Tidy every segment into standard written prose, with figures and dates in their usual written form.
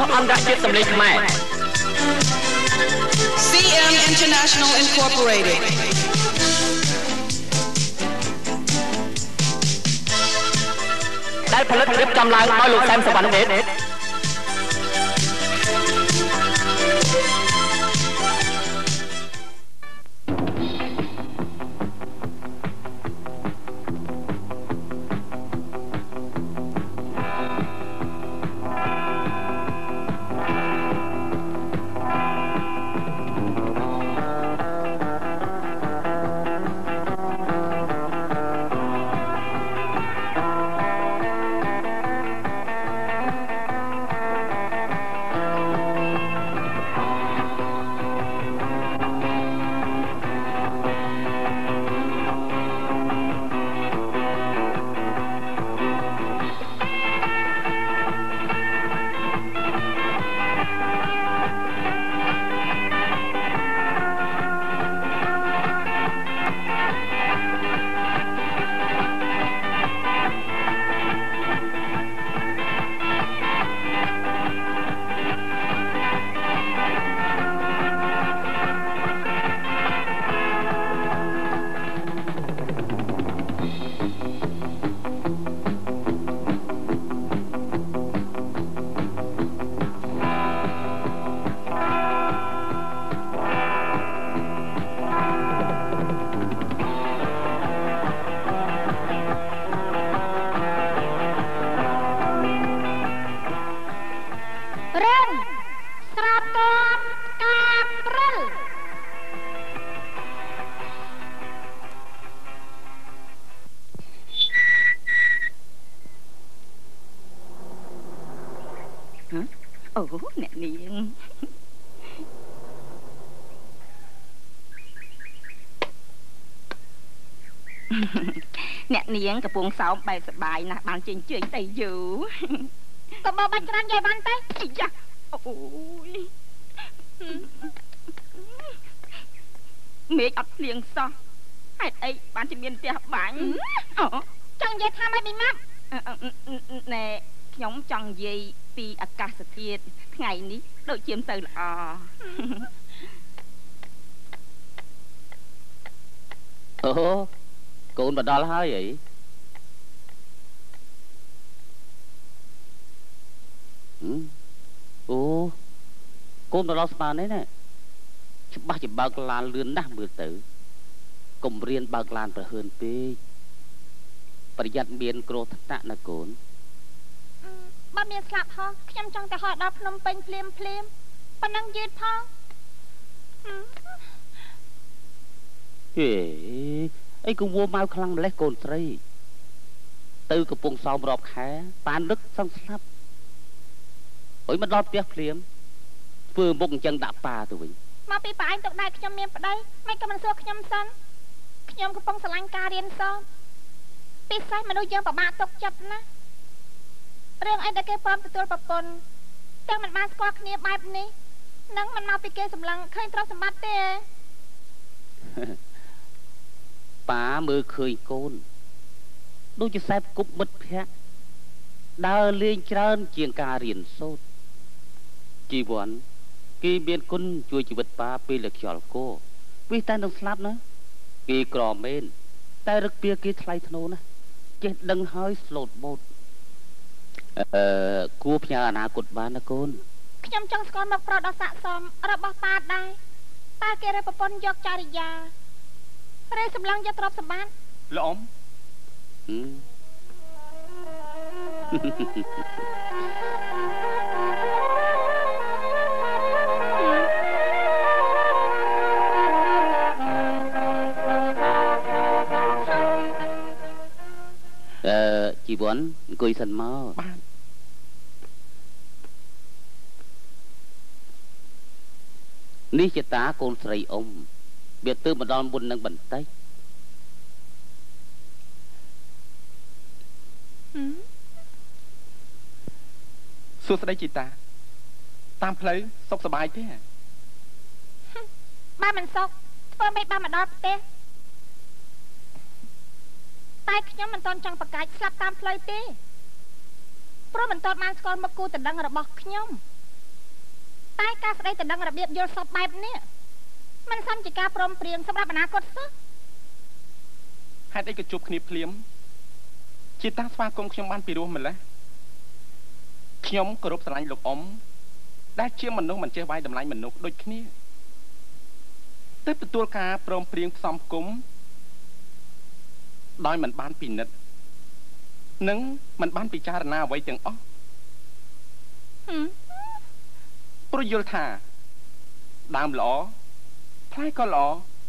អន្តរជាតិសម្លេងខ្មែរ CM International Incorporated ដែលផលិតរៀបចំឡើងដោយលោកសែមសវណ្ណដេតអូអ្នកនាងអ្នកនាងកំពុងសោមបែបសប្បាយណាស់បានជិញ្ជើញទៅយូរក៏មកបាច់ច្រើនយាយបានទៅយ៉ាអូយមេឃអត់ភ្លៀងសោះហេតុអីបានជាមានផ្ទះបាញ់ចង់និយាយថាម៉េចមីម៉ាប់ណែខ្ញុំចង់និយាយពីអាកាសធាតុថ្ងៃនេះដូចជាមិនទៅល្អអូកូនមកដល់ហើយអីអូកូនមកដល់ស្មាននេះណាច្បាស់ជាបើកឡានលឿនណាស់មើលទៅកុំរៀនបើកឡានប្រហើនពេកប្រយ័ត្នមានគ្រោះថ្នាក់ណាកូនបើមានស្លាប់ហោះខ្ញុំចង់ទៅហោះដល់ភ្នំពេញភ្លាមប៉ុណ្ណឹងយឺតផងហេអីគួរមកខ្លាំងម្លេះកូនស្រីទៅកំពង់សោមរាប់ខែប៉ាននឹកសឹងស្លាប់អុយមកដល់ផ្ទះភ្លាមធ្វើមុខអញ្ចឹងដាក់ប៉ាទៅវិញមកពីប៉ាឯងទុកដែរខ្ញុំមានប្តីមិនក៏មិនសួរខ្ញុំសិនខ្ញុំកំពុងស្រឡាញ់ការរៀនសូត្រពិសេសមនុស្សយើងពិបាកទុកចិត្តណារឿងអីដែលគេព្រមទទួលប្រពន្ធតែមិនបានស្គាល់គ្នាបែបនេះនឹងមិនមកពីគេសម្លឹងឃើញទ្រព្យសម្បត្តិទេប៉ាមើលឃើញកូនដូចជាសែបគប់មិត្តភ័ក្តិដើរលេងច្រើនជាងការរៀនសូត្រជីវ័នគេមានគុណជួយជីវិតប៉ាពេលលើខ្យល់គោវាតែនឹងស្លាប់ណាគេក្រមែនតែរឹកពីគេថ្លៃធ្នូណាចេះដឹងហើយស្លូតបូតគួរផ្ញើអនាគតបានណាកូនខ្ញុំចង់ស្គាល់មកប្រដស័កសមរបស់ប៉ាដែរតើគេរើប្រពន្ធយកចរិយាឬសម្លឹងយកទ្រព្យសម្បត្តិលោកអ៊ំជីវ័នអង្គុយសិនមកបាទនេះជាតាកូនស្រីអ៊ំវាទើបមកដល់មុននឹងបន្តិចសួស្តីជីតាតាមផ្លូវសុខសប្បាយទេបើមិនសុខធ្វើមិនបានមកដល់ផ្ទះតែខ្ញុំមិនទាន់ចង់ប្រកាសស្លាប់តាមផ្លូវទេព្រោះមិនទាន់បានស្គាល់មុខគូដណ្ដឹងរបស់ខ្ញុំតែការស្ដីតដឹងរបៀបយល់សពបែបនេះมันសំជាការព្រមព្រៀងសម្រាប់អនាគតសោះហេតុអីក៏ជួបគ្នាភ្លាមជាតាស្វាគមន៍ខ្ញុំបានពីរោះម្ល៉េះខ្ញុំគោរពស្រឡាញ់លោកអ៊ំដែលជាមនុស្សមិនចេះវាយតម្លៃមនុស្សដូចគ្នាទើបទទួលការព្រមព្រៀងផ្សំផ្គុំដោយមិនបានពិនិត្យនិងមិនបានពិចារណាអ្វីទាំងអស់ព្រោះយល់ថាដើមល្អផ្លែក៏ល្អ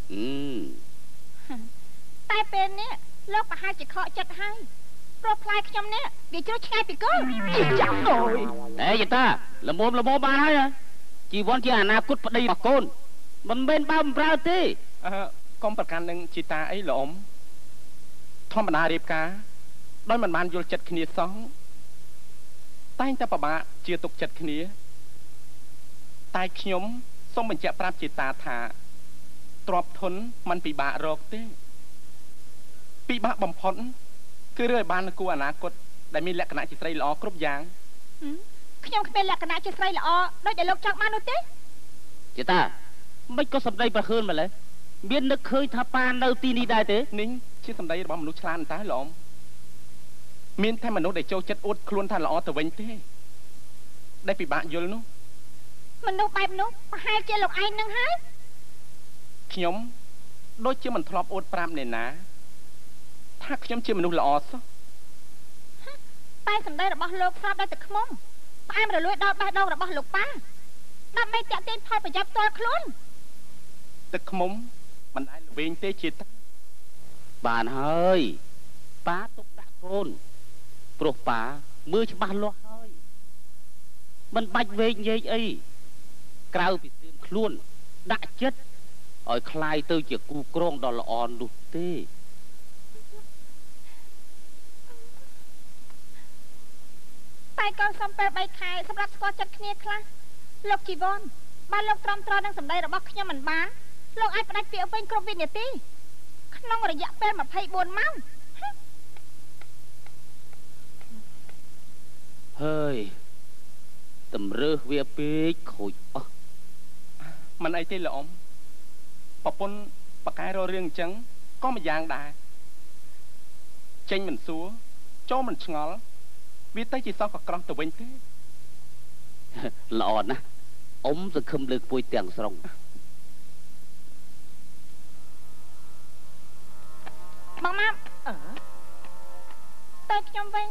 តែពេលនេះលោកប្រហែលជាខកចិត្តហើយព្រោះផ្លែខ្ញុំនេះវាជ្រុះឆ្ងាយពីគល់ចាំអើយអេយតាល្មមបានហើយជីវ័នជាអនាគតប្តីរបស់កូនមិនមែនបើបំរើទេកុំប្រកាន់នឹងជីតាអីលោកអ៊ំធម្មតារៀបការដោយមិនបានយល់ចិត្តគ្នាសោះតែងតែពិបាកជាទុកចិត្តគ្នាតែខ្ញុំសូមបញ្ជាក់ប្រាប់ជីតាថាទ្របធនมันពិបាករកទេពិបាកបំផុតគឺរើបានគូអនាគតដែលមានលក្ខណៈជាស្រីល្អគ្រប់យ៉ាងខ្ញុំគ្មានលក្ខណៈជាស្រីល្អដូចដែលលោកចង់បាននោះទេជីតាមិនក៏សម្ដីប្រហើនម្ល៉េះមាននឹកឃើញថាប៉ានៅទីនេះដែរទេនេះជាសម្ដីរបស់មនុស្សឆ្លាតតើលោកអ៊ំមានតែមនុស្សដែលចូលចិត្តអួតខ្លួនថាល្អទៅវិញទេដែលពិបាកយល់នោះមនុស្សបែបនោះប្រហែលជាលោកឯងនឹងហើយខ្ញុំដូចជាមិនធ្លាប់អួតប្រាប់អ្នកណាថាខ្ញុំជាមនុស្សល្អសោះតែសម្ដីរបស់លោកស្រាប់ដល់ទឹកខ្មុំផ្អែមរលួយដល់បេះដូងរបស់លោកប៉ាដើម្បីតាក់ទាញផលប្រយោជន៍ផ្ទាល់ខ្លួនទឹកខ្មុំមិនដែលល្វែងទេជាតិបានហើយប៉ាទុកដាក់កូនព្រោះប៉ាមើលច្បាស់លាស់ហើយមិនបាច់វែងញែកអីក្រៅពីត្រៀមខ្លួនដាក់ចិត្តឲ្យคลายទៅជាគូក្រងដ៏ល្អនោះទេតែកូនសំពេល3ខែសម្រាប់ស្គាល់ចិត្តគ្នាខ្លះលោកជីវ័នបានលោកត្រឹមត្រូវនឹងសម្ដីរបស់ខ្ញុំមិនបានលោកអាចផ្ដាច់ពាក្យវិញគ្រប់វិនាទីក្នុងរយៈពេល24ម៉ោងហើយតម្រើសវាពេកខូចអស់មិនអីទេលោកអ៊ំប្រពន្ធបកែររឿងអញ្ចឹងក៏មួយយ៉ាងដែរចេញមិនសួរចូលមិនឆ្ងល់វាទៅជាសោះក៏ក្រោះទៅវិញទេល្អណាស់អ៊ំសង្ឃឹមលើកពួយទាំងស្រុងបងម៉ាប់ទៅខ្ញុំវិញ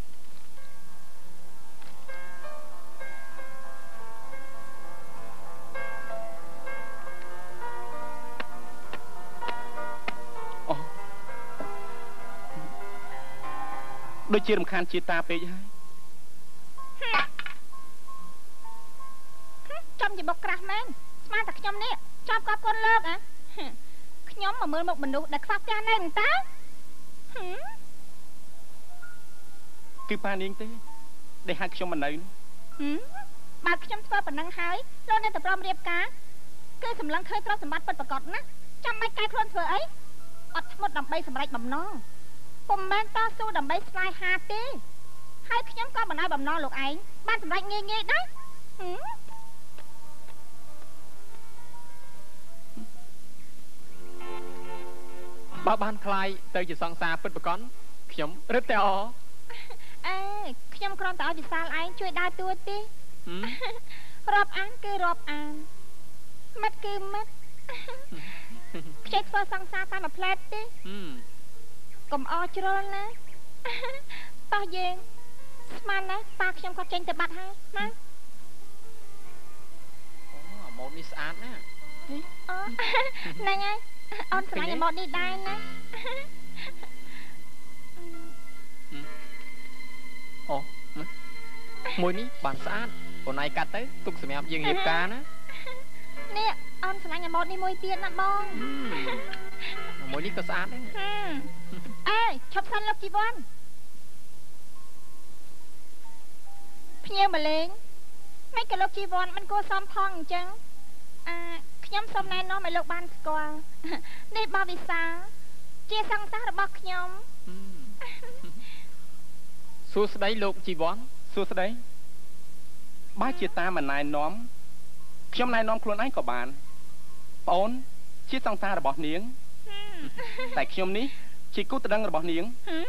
ដូចជារំខានជាតាពេកហើយចាំជាបុកក្រាស់មែនស្មានតែខ្ញុំនេះចាប់កប់កូនលើកខ្ញុំមកមើលមុខមនុស្សដែលខ្វះផ្ទះនៅតើគឺប៉ានាងទេដែលហៅខ្ញុំមកនៅបើខ្ញុំធ្វើប៉ុណ្ណឹងហើយលោកនៅតែព្រមរៀបការគឺសម្លឹងឃើញទ្រព្យសម្បត្តិពិតប្រាកដណាស់ចាំបាច់កែខ្លួនធ្វើអីអត់ធ្មត់ដើម្បីសម្រេចបំណងពុំមែនតស៊ូដើម្បីស្វែងហាទេហើយខ្ញុំក៏មិនឲ្យបំណងលោកឯងបានសម្រេចងាយដែរបើបានខ្លាយទៅជាសង្សារពិតប្រាកដខ្ញុំរឹតតែអខ្ញុំគ្រាន់តែឲ្យវិសាលឯងជួយដើរតួទេរាប់អានគឺរាប់អានមិត្តគឺមិត្តខ្ចីធ្វើសង្សារតាមមួយផ្លែតទេកុំអរជ្រុលណាតោះយើងស្មានណាប៉ាខ្ញុំគាត់ចេញទៅបាត់ហើយណាអូម៉ូតនេះស្អាតណាស់ហ្នឹងហើយអូនស្រឡាញ់ម៉ូតនេះដែរណាអូមួយនេះបានស្អាតអូនឯងកាត់ទៅទុកសម្រាប់យើងរៀបការណានេះអូនស្រឡាញ់ម៉ូតនេះមួយទៀតណាបងមួយនេះក៏ស្អាតដែរអេឈប់សិនលោកជីវ័នភ្ញៀវមកលេងមិនក៏លោកជីវ័នមិនគួរសមផងអញ្ចឹងខ្ញុំសូមណែនាំឲ្យលោកបានស្គាល់នេះបវិសាជាសង្សាររបស់ខ្ញុំសួស្ដីលោកជីវ័នសួស្ដីបើជាតាមិនណែនាំខ្ញុំណែនាំខ្លួនឯងក៏បានប្អូនជាសង្សាររបស់នាងតែខ្ញុំនេះជាគូតដឹងរបស់នាង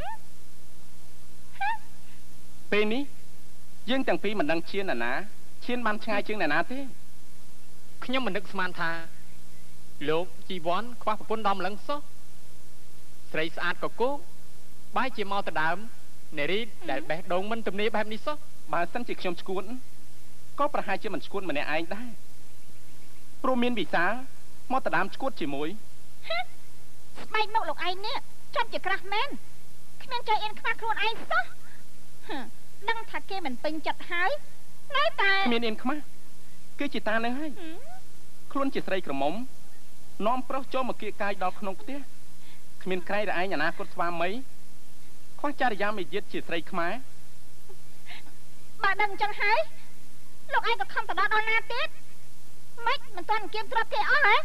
ពេលនេះយើងទាំងពីរមិនដឹងឈានណាឈានបានឆ្ងាយជាងណាទេខ្ញុំមិននឹកស្មានថាលោកជីវ័នខ្វះប្រពន្ធដល់ម្លឹងសោះស្រីស្អាតកកោបែរជាមកទៅដើមនារីដែលបេះដូងមិនទំនេរបែបនេះសោះបើសិនជាខ្ញុំឈួតក៏ប្រហែលជាមិនឈួតម្នាក់ឯងដែរព្រោះមានវិសាមកទៅដើមឈួតជាមួយស្បែកមុខលោកឯងនេះចំជាក្រាស់មែនគ្មានចេះអៀនខ្វះខ្លួនឯងសោះដឹងថាគេមិនពេញចិត្តហើយនៅតែគ្មានអៀនខ្មាស់គឺជាតានឹងហើយខ្លួនជាស្រីក្រមុំនាំប្រុសចូលមកគៀកកាយដល់ក្នុងផ្ទះគ្មានក្រែងរឯងអនាគតស្វាមីខ្វះចរិយាមាយាទជាស្រីខ្មែរបើដឹងអញ្ចឹងហើយលោកឯងក៏ខំទៅដល់ណាទៀតម៉េចមិនទាន់គៀមទ្របគេអស់ហ៎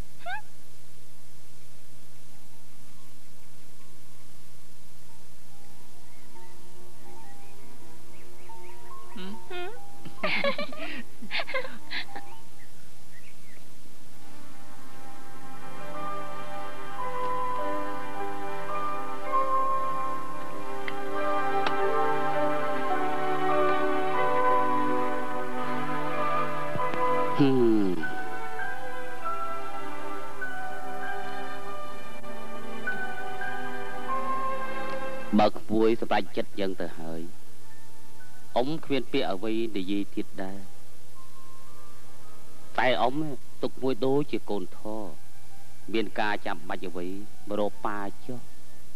បើក្ពួយសម្រាប់ចិត្តយ៉ាងទៅហើយអ៊ំគ្មានពាក្យអ្វីនិយាយទៀតដែរតែអ៊ំទុកមួយដូចជាកូនធរមានការចាំបាច់អ្វីមករកប៉ាចុះ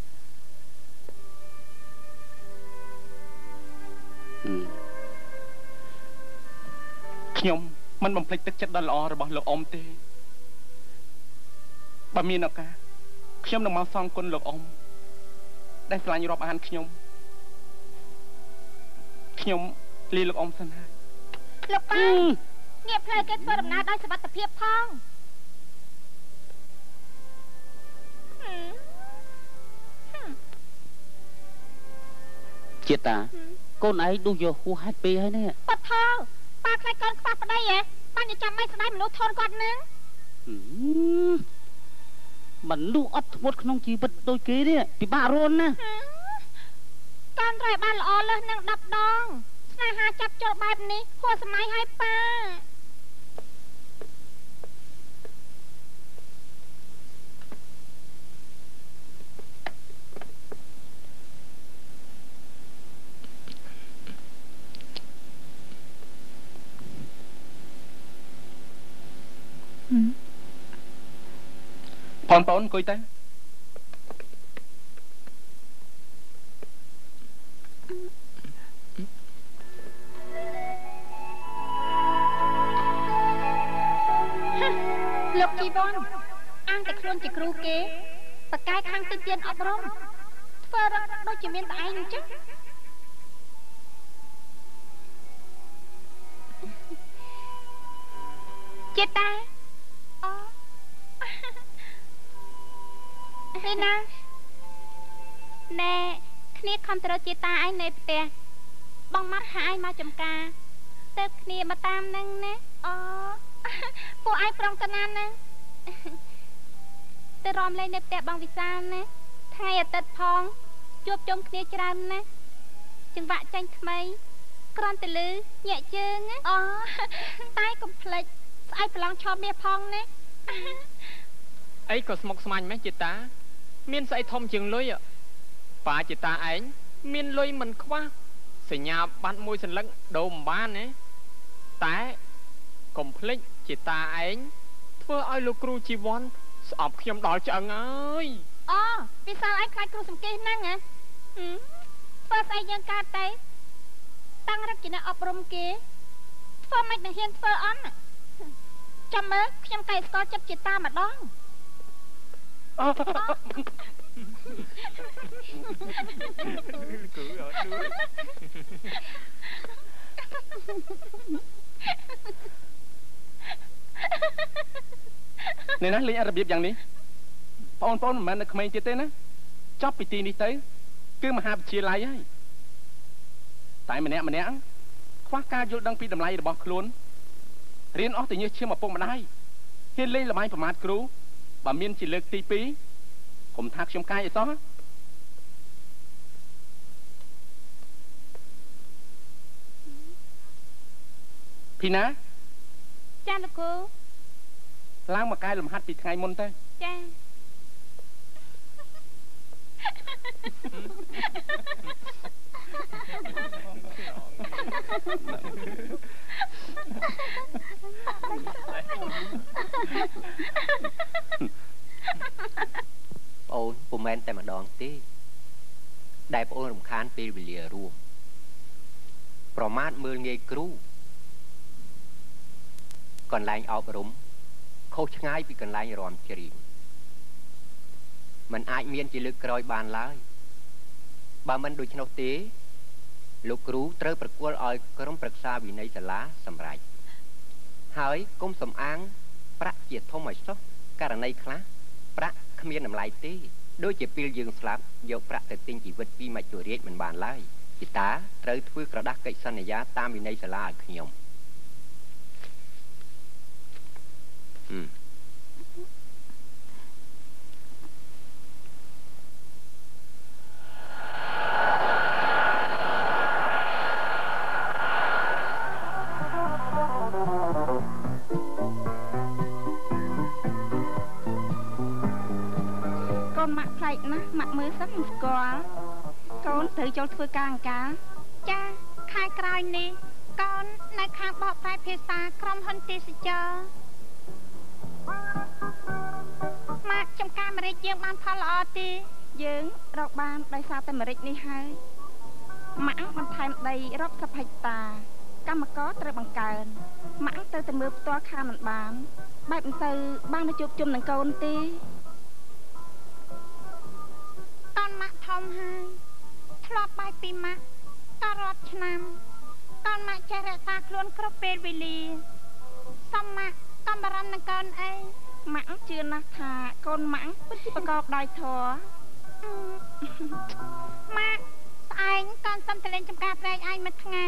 ខ្ញុំមិនបំភ្លេចទឹកចិត្តដ៏ល្អរបស់លោកអ៊ំទេបើមានឱកាសខ្ញុំនឹងមកសងគុណលោកអ៊ំដែលឆ្លាញ់រាប់អានខ្ញុំលាលោកអ៊ំសិនហើយលោកប៉ាងាកផ្លូវគេធ្វើដំណើរដោយសុវត្ថិភាពផងជាតាកូនឯងដូចយកហួសហេតុពេកហើយនេះប៉ាថោប៉ាខ្លាចកូនខ្វះប្តីហ៎បានចាំមិនស្ដាយមនុស្សធនគាត់នឹងមនុស្សអត់ធ្មត់ក្នុងជីវិតដូចគេនេះពិបាករស់ណាតាន់តែបានល្អលើសនឹង10ដងស្នេហាចាប់ចូលបែបនេះហួសសម័យហើយប៉ាបងប្អូនអង្គុយទៅលោកជីវ័នអាងតែខ្លួនជាគ្រូគេបកកាយខាងទឹកទៀនអប់រំធ្វើរឹកដូចជាមានតែឯងអញ្ចឹងចេតានេះណាណែគ្នាខំទៅរកចេតាឯងនៅផ្ទះបងម៉ាត់ថាឯងមកចំការទៅគ្នាមកតាមនឹងណាពួកឯងប្រុងតាណាណាទៅរំលែងនៅផ្ទះបងវិសាលណាថ្ងៃអាទិត្យផងជួបជុំគ្នាច្រើនណាចង្វាក់ចាញ់ថ្មីគ្រាន់តែលឺញាក់ជើងតែកុំភ្លេចស្អែកប្រឡងឆោតមាសផងណាអីក៏ស្មុគស្មាញម៉េចចេតាមានស្អីធំជាងលុយប៉ាចេតាឯងមានលុយមិនខ្វះសញ្ញាបត្រមួយសន្លឹកដូរមិនបានទេតែកុំភ្លេចចេតាឯងធ្វើឲ្យលោកគ្រូជីវ័នស្អប់ខ្ញុំដល់ឆ្អឹងអើយវិសាលឯងខ្លាចគ្រូសង្កេតហ្នឹងហ៎ធ្វើស្អីយ៉ាងកើតទៅតាំងរឹកជាអ្នកអប់រំគេធ្វើមិននឹងហ៊ានធ្វើអន់ចាំមើលខ្ញុំកែស្គាល់ចិត្តចេតាម្ដងនេះណាលេងរបៀបយ៉ាងនេះបងប្អូនមិនមែននៅក្មេងទៀតទេណាចប់ពីទីនេះទៅគឺមហាវិទ្យាល័យហើយតែម្នាក់ខ្វះការយល់ដឹងពីតម្លៃរបស់ខ្លួនរៀនអស់តែញើសឈាមឪពុកម្ដាយហ៊ានលេងល្បែងប្រមាថគ្រូបើមានជាលើកទី2កុំថាខ្ញុំកាយអីសោះពីណាចាលោកគ្រូឡើងមកកែលំហាត់ពីថ្ងៃមុនទៅចាអូនពុំមែនតែម្ដងទេដែលប្អូនរំខានពេលវេលារួមប្រមាថមើលងាយគ្រូកន្លែងអប់រំខុសឆ្ងាយពីកន្លែងរាំច្រៀងมันអាចមានជាលើកក្រោយបានឡើយបើមិនដូច្នោះទេលោកគ្រូត្រូវប្រគល់ឲ្យក្រុមប្រឹក្សាវិន័យសាលាសម្រេចហើយគុំសំអាងប្រាក់ជាធំឲ្យសោះករណីខ្លះប្រាក់គ្មានតម្លៃទេដូចជាពេលយើងស្លាប់យកប្រាក់ទៅទិញជីវិតពីមច្ចុរាជមិនបានឡើយជីតាត្រូវធ្វើក្រដាស់កិច្ចសន្យាតាមវិន័យសាលាឲ្យខ្ញុំកូនម៉ាក់ប្លែកណាស់ម៉ាក់មើលសិនមិនស្គាល់កូនត្រូវចូលធ្វើការអង្ការចាខែក្រោយនេះកូននៅខាងបកប្រែភាសាក្រុមហ៊ុនទេសចរម៉ាក់ចំការម្រេចយើងបានផលល្អទេយើងរកបានដោយសារតែម្រេចនេះហើយម៉ាក់បន្ថែមដីរាប់សិបហិកតាកម្មករត្រូវបង្កើនម៉ាក់ទៅមើលផ្ទាល់ខាងមិនបានបែបមិនទៅបានទៅជួបជុំនឹងកូនទេកូនម៉ាក់ធំហើយធ្លាប់បាយពីម៉ាក់តរាប់ឆ្នាំកូនម៉ាក់ចេះរក្សាខ្លួនគ្រប់ពេលវេលាសំម៉ាក់កុំបារម្ភនឹងកូនអីម៉ាក់ជឿណាស់ថាកូនម៉ាក់ពិតជាប្រកបដោយធម៌ម៉ាក់ស្អែកកូនសុំទៅលេងចំការប្រែកឯងមួយថ្ងៃ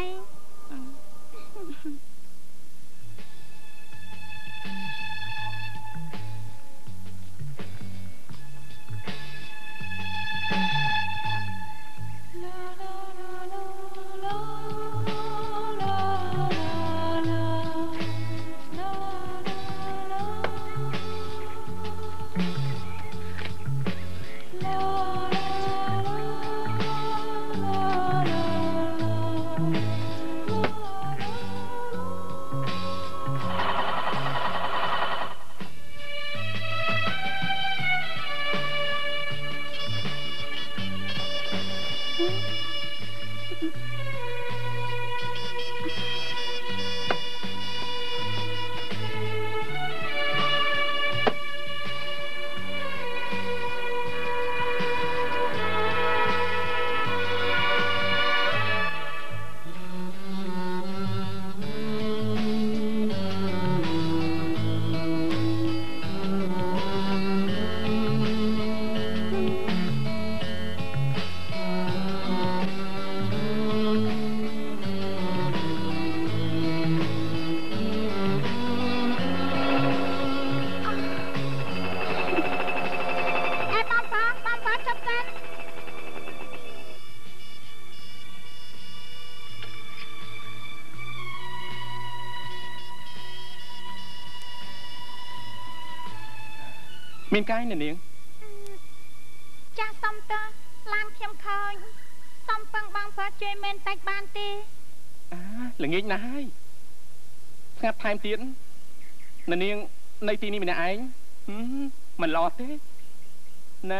មានកាយនៅនាងចាស់សុំតើឡានខ្ញុំឃើញសុំពឹងបងប្អូនជួយមែនតិចបានទេល្ងាចណាស់ហើយស្ងាត់ថែមទៀតនៅនាងនៅទីនេះម្នាក់ឯងមិនល្អទេណា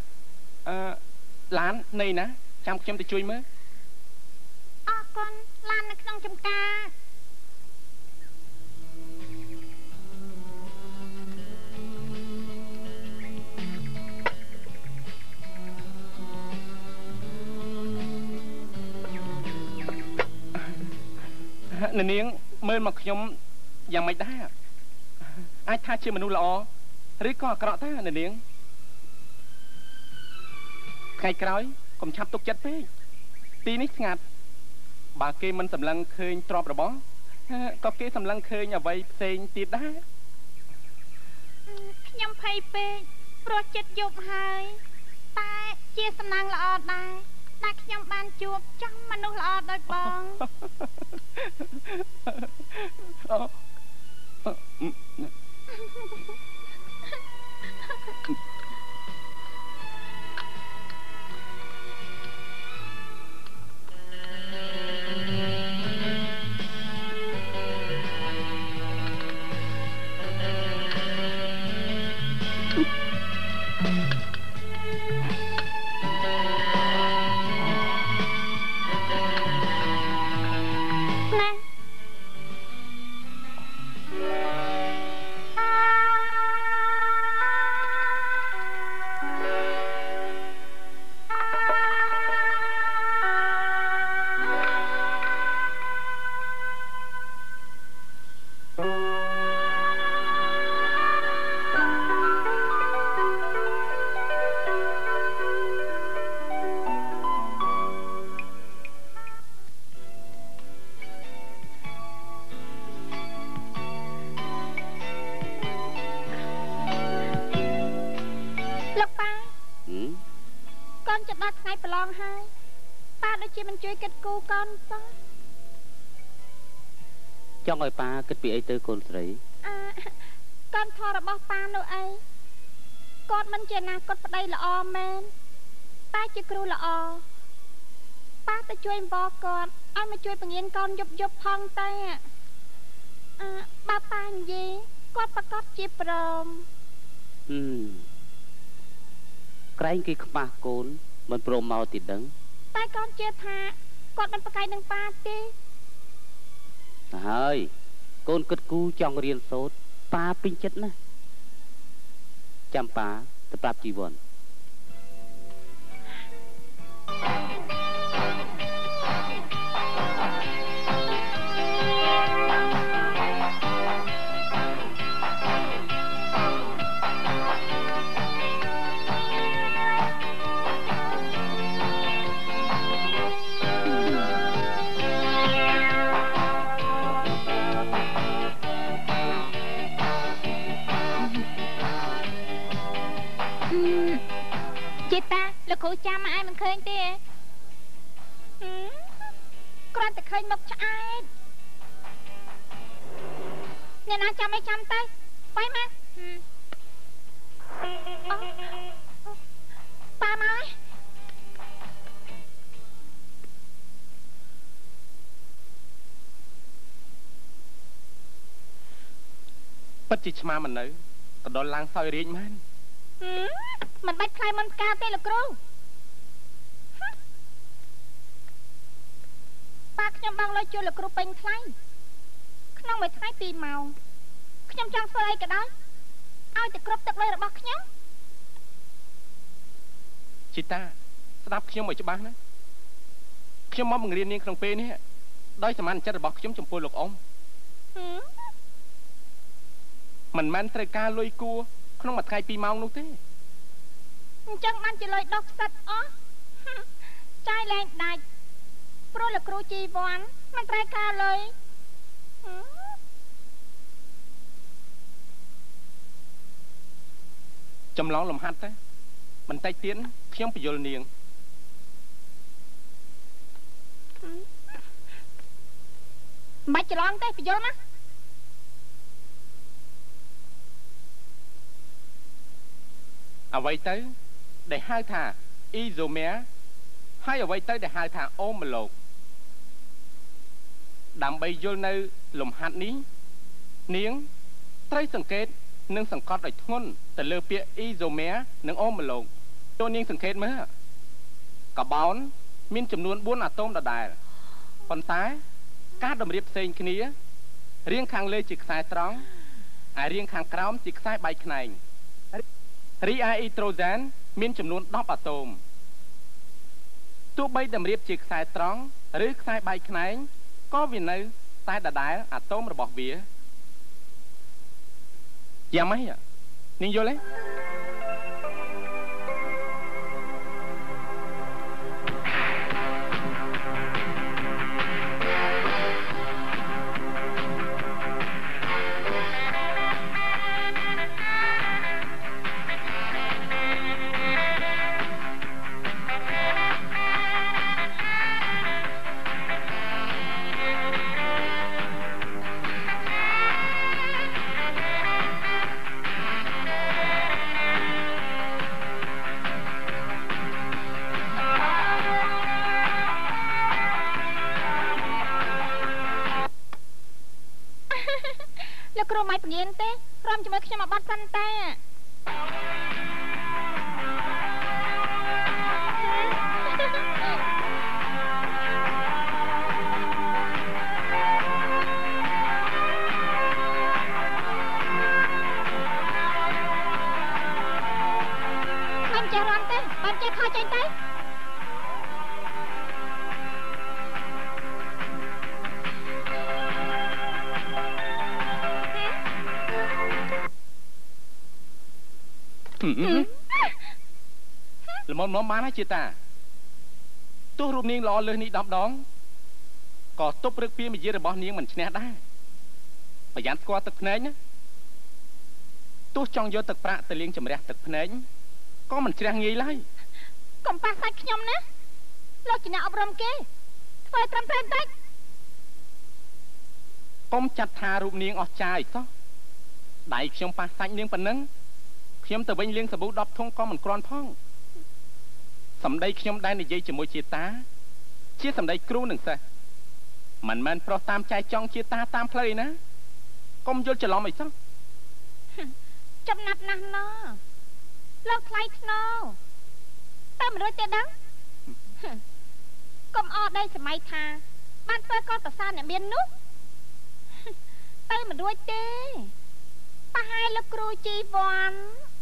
ឡាននៅណាចាំខ្ញុំទៅជួយមើលអរគុណឡាននៅក្នុងចំការនៅនាងមើលមកខ្ញុំយ៉ាងម៉េចដែរអាចថាជាមនុស្សល្អឬក៏អាក្រក់ដែរនៅនាងថ្ងៃក្រោយកុំឆាប់ទុកចិត្តពេកទីនេះស្ងាត់បើគេមិនសម្លឹងឃើញទ្រព្យរបស់ có cái sầm lăng khơi nhà vậy xên tiệt đó nhâm phây pe pro chết dục hai ta chia sầm năng là đai ta nhâm ban chuột trong mà nô là đôi bong Trong ngồi pa kết bị ấy tư con sấy con thò ra bóc pa nữa ấy con mình chơi nào con đây là o men ta chơi kêu là o pa ta chơi bò con ai mà chơi bằng yên con dục dục phong tay ba pa gì con pa cót chip rồng cái kia không mà con mình pro màu thì đắng tay con chơi thà con mình pa cái đằng pa tê hơi con cất cú trong riêng sốt pa pin chất nè chăm pa tập tập chỉ vốn cô cha mà ai mình khơi tê con ta khơi mọc cho ai nè nó chăm mấy chăm tay quay mà ba nói bất chỉ mà mình nữ còn đó lang soi riêng man mình bắt khai mình cao tê là cô baខ្ញុំបងលុយជួយលោកគ្រូពេញថ្លៃក្នុងមួយថ្ងៃ2ម៉ោងខ្ញុំចង់ធ្វើអីក៏ដោយឲ្យតែគ្រប់ទឹកលុយរបស់ខ្ញុំជីតាស្ដាប់ខ្ញុំឲ្យច្បាស់ណាខ្ញុំមកបង្រៀននាងក្នុងពេលនេះដោយសមានចិត្តរបស់ខ្ញុំចំពោះលោកអ៊ំមិនមែនត្រូវការលុយគួរក្នុងមួយថ្ងៃ2ម៉ោងនោះទេអញ្ចឹងបានជាលុយដុសផ្សិតអស់ចាយលែងដាច់ព្រោះលោកគ្រូជីវ័នមិនត្រូវការលុយចម្លងលំហាត់ទេបន្តិចទៀតខ្ញុំបញ្យល់នាងមិនបាច់ច្រឡំទេបញ្យល់មកអ្វីទៅដែលហៅថាអ៊ីโซเมียហើយអ្វីទៅដែលហៅថាអូម៉ូឡូកដើម្បីយល់នៅលំហាត់នេះនាងត្រូវសង្កេតនិងសង្កត់ឲ្យធ្ងន់ទៅលើពាក្យអ៊ីโซเมียនិងអូម៉ូឡូកចូលនាងសង្កេតមើលកាបូនមានចំនួន4អាតូមដដែលប៉ុន្តែការតម្រៀបផ្សេងគ្នារាងខាងលើជាខ្សែត្រង់ហើយរាងខាងក្រោមជាខ្សែបែកខ្នែងរីឯអ៊ីត្រូសែនមានចំនួន10អាតូមទោះបីតម្រៀបជាខ្សែត្រង់ឬខ្សែបែកខ្នែងក៏វានៅតែដដែលអាតូមរបស់វាយ៉ាងម៉េចនាងយល់ទេលោកគ្រូមិនពងៀនទេក្រុមជាមួយខ្ញុំមកបាត់សិនតាបានចេះរំទេបានចេះខោចេញទៅល្មមបានហើយជាតាទោះរូបនាងល្អលើសនេះ10 ដងក៏ទប់រឹកពីមាយារបស់នាងមិនឈ្នះដែរប្រយ័ត្នស្គាល់ទឹកភ្នែកណាទោះចង់យកទឹកប្រាក់ទៅលាងជំរះទឹកភ្នែកក៏មិនជ្រះងាយឡើយកុំប៉ះសាច់ខ្ញុំណាលោកជាអ្នកអប់រំគេធ្វើត្រឹមត្រូវបន្តិចកុំចាត់ថារូបនាងអស់ចាយសោះដៃខ្ញុំប៉ះសាច់នាងប៉ុណ្ណឹងខ្ញុំទៅវិញលាងសាប៊ូ10 ធុងក៏មិនគ្រាន់ផងសម្ដីខ្ញុំដែលនិយាយជាមួយជាតាជាសម្ដីគ្រូនឹងសិស្សមិនមែនប្រុសតាមចែកចង់ជាតាតាមផ្លូវណាកុំយល់ច្រឡំអីសោះចំណាប់ណាស់ណោលោកថ្លៃថ្នូរតែមិនរួចទេដឹងកុំអត់ដីសម័យថាបានធ្វើកតប្រសាអ្នកមាននោះតែមិនរួចទេប្រហែលលោកគ្រូជីវ័ន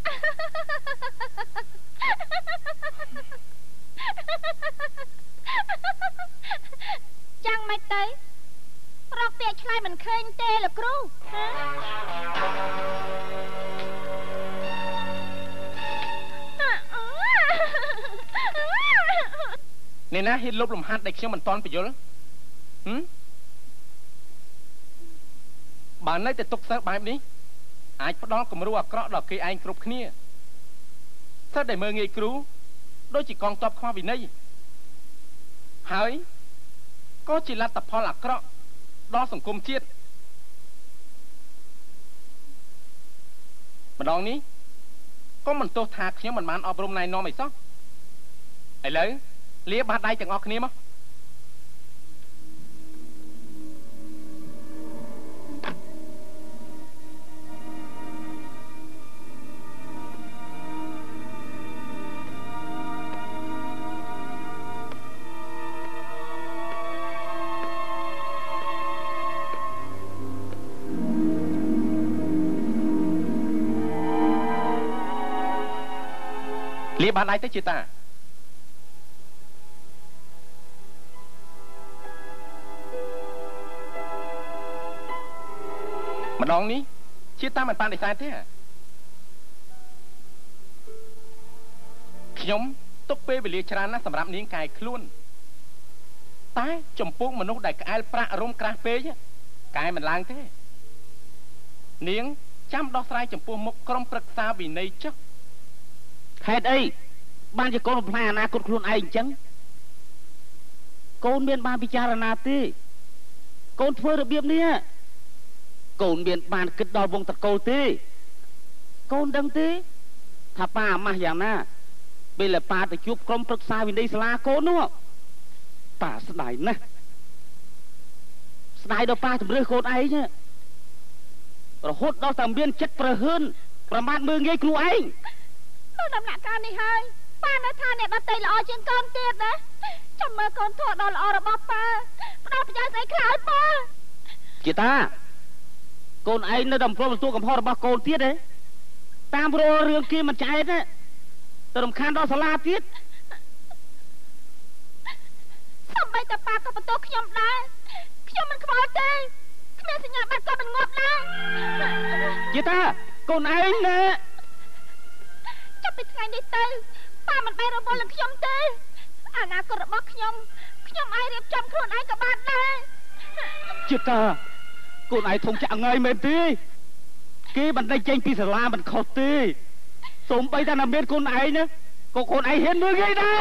ចាំមិនទៅរកពាក្យឆ្លើយមិនឃើញទេលោកគ្រូនេះណាហ៊ានលុបលំហាត់ដែលខ្ញុំមិនតន់បញ្យល់បើនៅតែទុកសិស្សបែបនេះអាចផ្ដល់គំរូអាក្រក់ដល់គេឯងគ្រប់គ្នាសិស្សដែលមើលងាយគ្រូដូចជាកងទ័ពខ្វះវិន័យហើយក៏ជាលទ្ធផលអាក្រក់ដល់សង្គមជាតិម្ដងនេះក៏មិនទោសថាខ្ញុំមិនបានអប់រំណែនាំអីសោះឥឡូវលាបាត់ដៃទាំងអស់គ្នាមកលាបានដៃទៅជាតាម្ដងនេះជាតាមិនបានដេសាទេខ្ញុំទុកពេលវេលាច្រើនណាស់សម្រាប់នាងកែខ្លួនតែចំពោះមនុស្សដែលក្អែលប្រាក់រំក្រាស់ពេកកែមិនឡើងទេនាងចាំដោះស្រាយចំពោះមុខក្រុមប្រឹក្សាវិន័យចុះហេតុអីបានជាកូនបំផ្លាញអនាគតខ្លួនឯងអញ្ចឹងកូនមានបានពិចារណាទេកូនធ្វើរបៀបនេះកូនមានបានគិតដល់វងតកូលទេកូនដឹងទេថាប៉ាអាម៉ាស់យ៉ាងណាពេលប៉ាទៅជួបក្រុមប្រឹក្សាវិន័យសាលាកូននោះប៉ាស្ដាយណាស់ស្ដាយដល់ប៉ាជំរឿសកូនឯងរហូតដល់តែមានចិត្តប្រហើនប្រមាថមើលងាយខ្លួនឯងនៅដំណាក់កាលនេះហើយប៉ានៅថាអ្នកដតីល្អជាងកូនទៀតណាចាំមើលកូនធေါ်ដល់ល្អរបស់ប៉ាផ្ដោតប្រយោជន៍ស្អីខ្លះឲ្យប៉ាជាតាកូនឯងនៅតែព្រមទទួលកំហុសរបស់កូនទៀតទេតាមរឿងគេមិនឆ្អែតទេទៅរំខានដល់សាលាទៀតសំបីតែប៉ាក៏បន្ទោសខ្ញុំដែរខ្ញុំមិនខ្វល់ទេគ្មានសញ្ញាបត្រក៏មិនងាប់ដែរជាតាកូនឯងណាចាប់ពីថ្ងៃនេះទៅប៉ាមិនបែររវល់នឹងខ្ញុំទេអនាគតរបស់ខ្ញុំអាចរៀបចំខ្លួនឯងក៏បានដែរជាតាកូនឯងធំចាក់ងាយមែនទេគេបណ្ដេញចេញពីសាលាមិនខុសទេសូម្បីតែណាមានកូនឯងណាក៏កូនឯងហ៊ានមើលងាយដែរ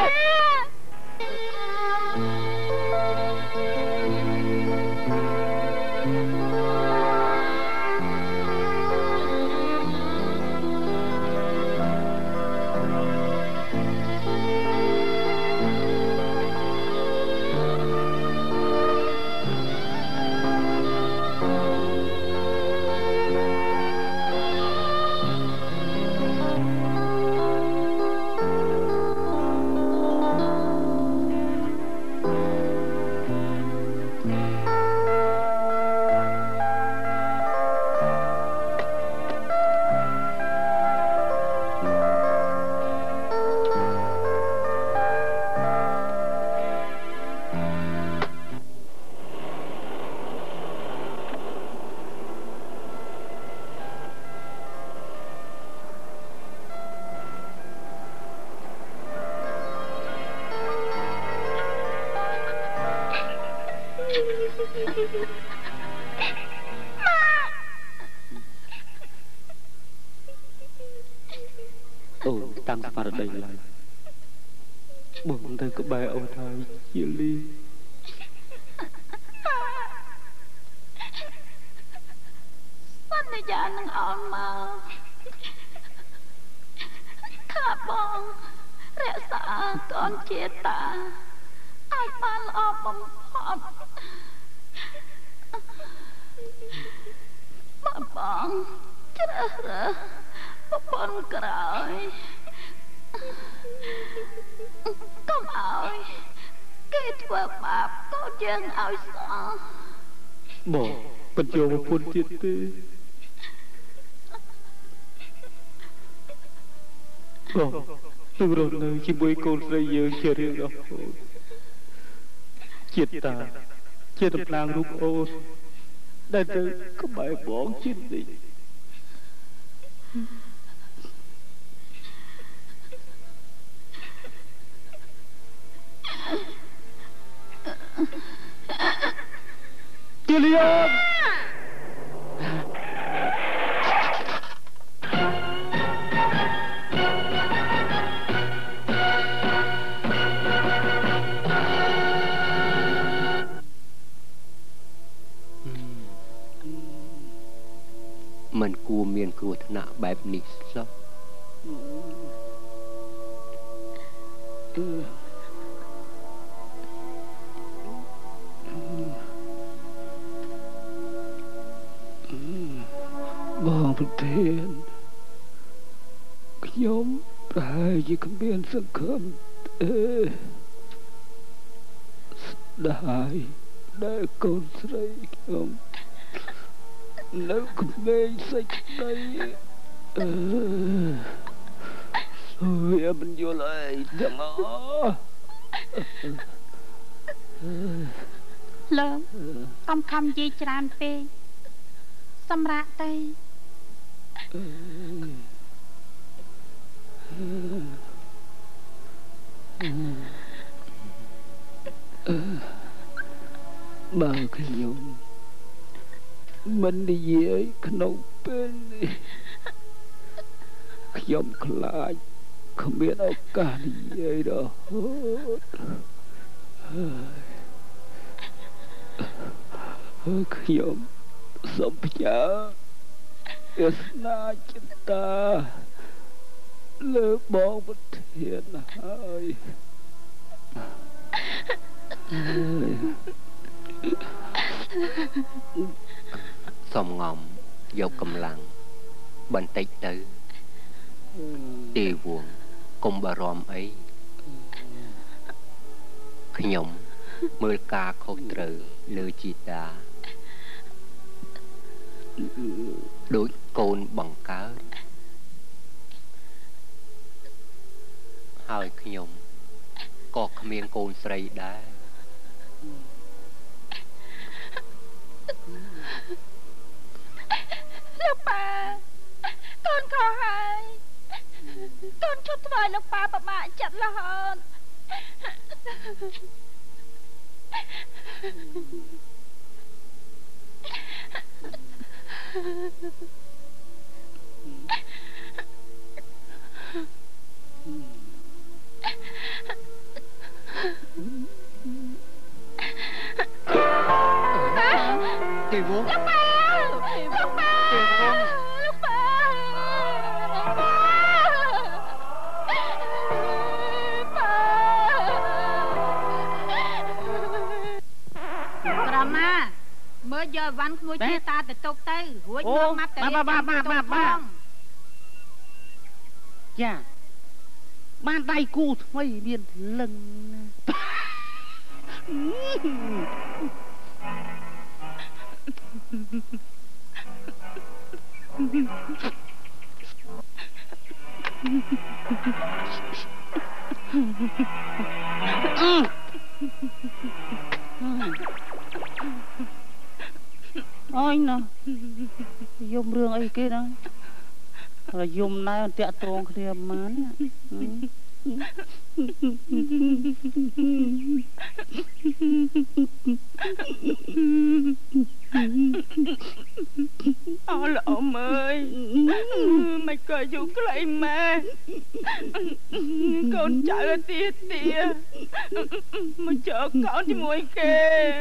អូតាំងស្មារតីឡើយបងទៅក្បែរអូនហើយជាលីសន្យានឹងអូនមកថាបងរក្សាកូនជាតាឲ្យបានល្អបំផុតបងជ្រើសរើសប្រពន្ធក្រោយកុំឲ្យគេធ្វើបាបកូនយើងឲ្យសោះបងបញ្ចូលប្រពន្ធទៀតទេបងនឹងរស់នៅជាមួយកូនស្រីយើងជារៀងរហូតជាតិតាជាតំណាងរូបអូនដែលទៅក្បែរបងជានិច្ចជាលីអូនមិនគួរមានគ្រោះថ្នាក់បែបនេះសោះបងប្រធានខ្ញុំប្រហែលជាគ្មានសង្ឃឹមទេស្ដាយដែលកូនស្រីខ្ញុំនៅក្មេងសេចក្ដីវាមិនយល់អីទាំងអស់លើកំខំនិយាយច្រើនពេកសម្រាប់ទៅបើខ្ញុំមិននិយាយក្នុងពេលនេះខ្ញុំខ្លាចគ្មានឱកាសនិយាយរហូតហើយខ្ញុំសូមផ្ញើវាសនាចិន្តាលើបងប្រធានហើយសំងំយកកម្លាំងបន្តិចទៅទេវងកុំបារម្ភអីខ្ញុំមើលការខុសត្រូវលើជីតាដូចកូនបង្កើតហើយខ្ញុំក៏គ្មានកូនស្រីដែរលោកប៉ាកូនខុសហើយកូនឈប់ធ្វើឲ្យលោកប៉ាពិបាកចិត្តរហូតទេវងលោកប៉ាលោកប៉ាទេវងលោកប៉ាក្រមាមើលយកអីវ៉ាន់ក្មួយជាតាទៅទុកទៅរួចនាំមកទៅបាទចាបានដៃគូថ្មីមានលឹងអើយណាយំរឿងអីគេហ្នឹងហើយយំណែតាក់ត្រង់គ្នាបាន Ô lộn ơi, mày cười dù cái lại mà con chạy tia tia mà chờ con cho mùi kê.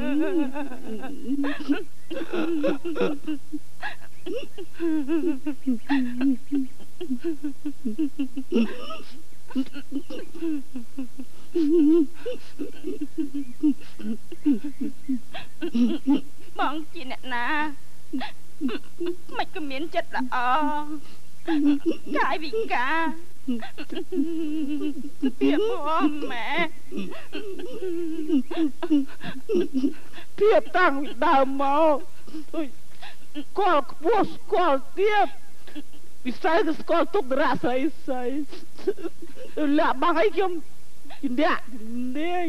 Bọn chị nè nè, mày cứ miễn chất là cái bị cả Phiệp mẹ Phiệp tăng đào máu Skol bố skol tiếp Vì sao cái skol tục ra say Lạ bằng ấy kìa Đạ Đê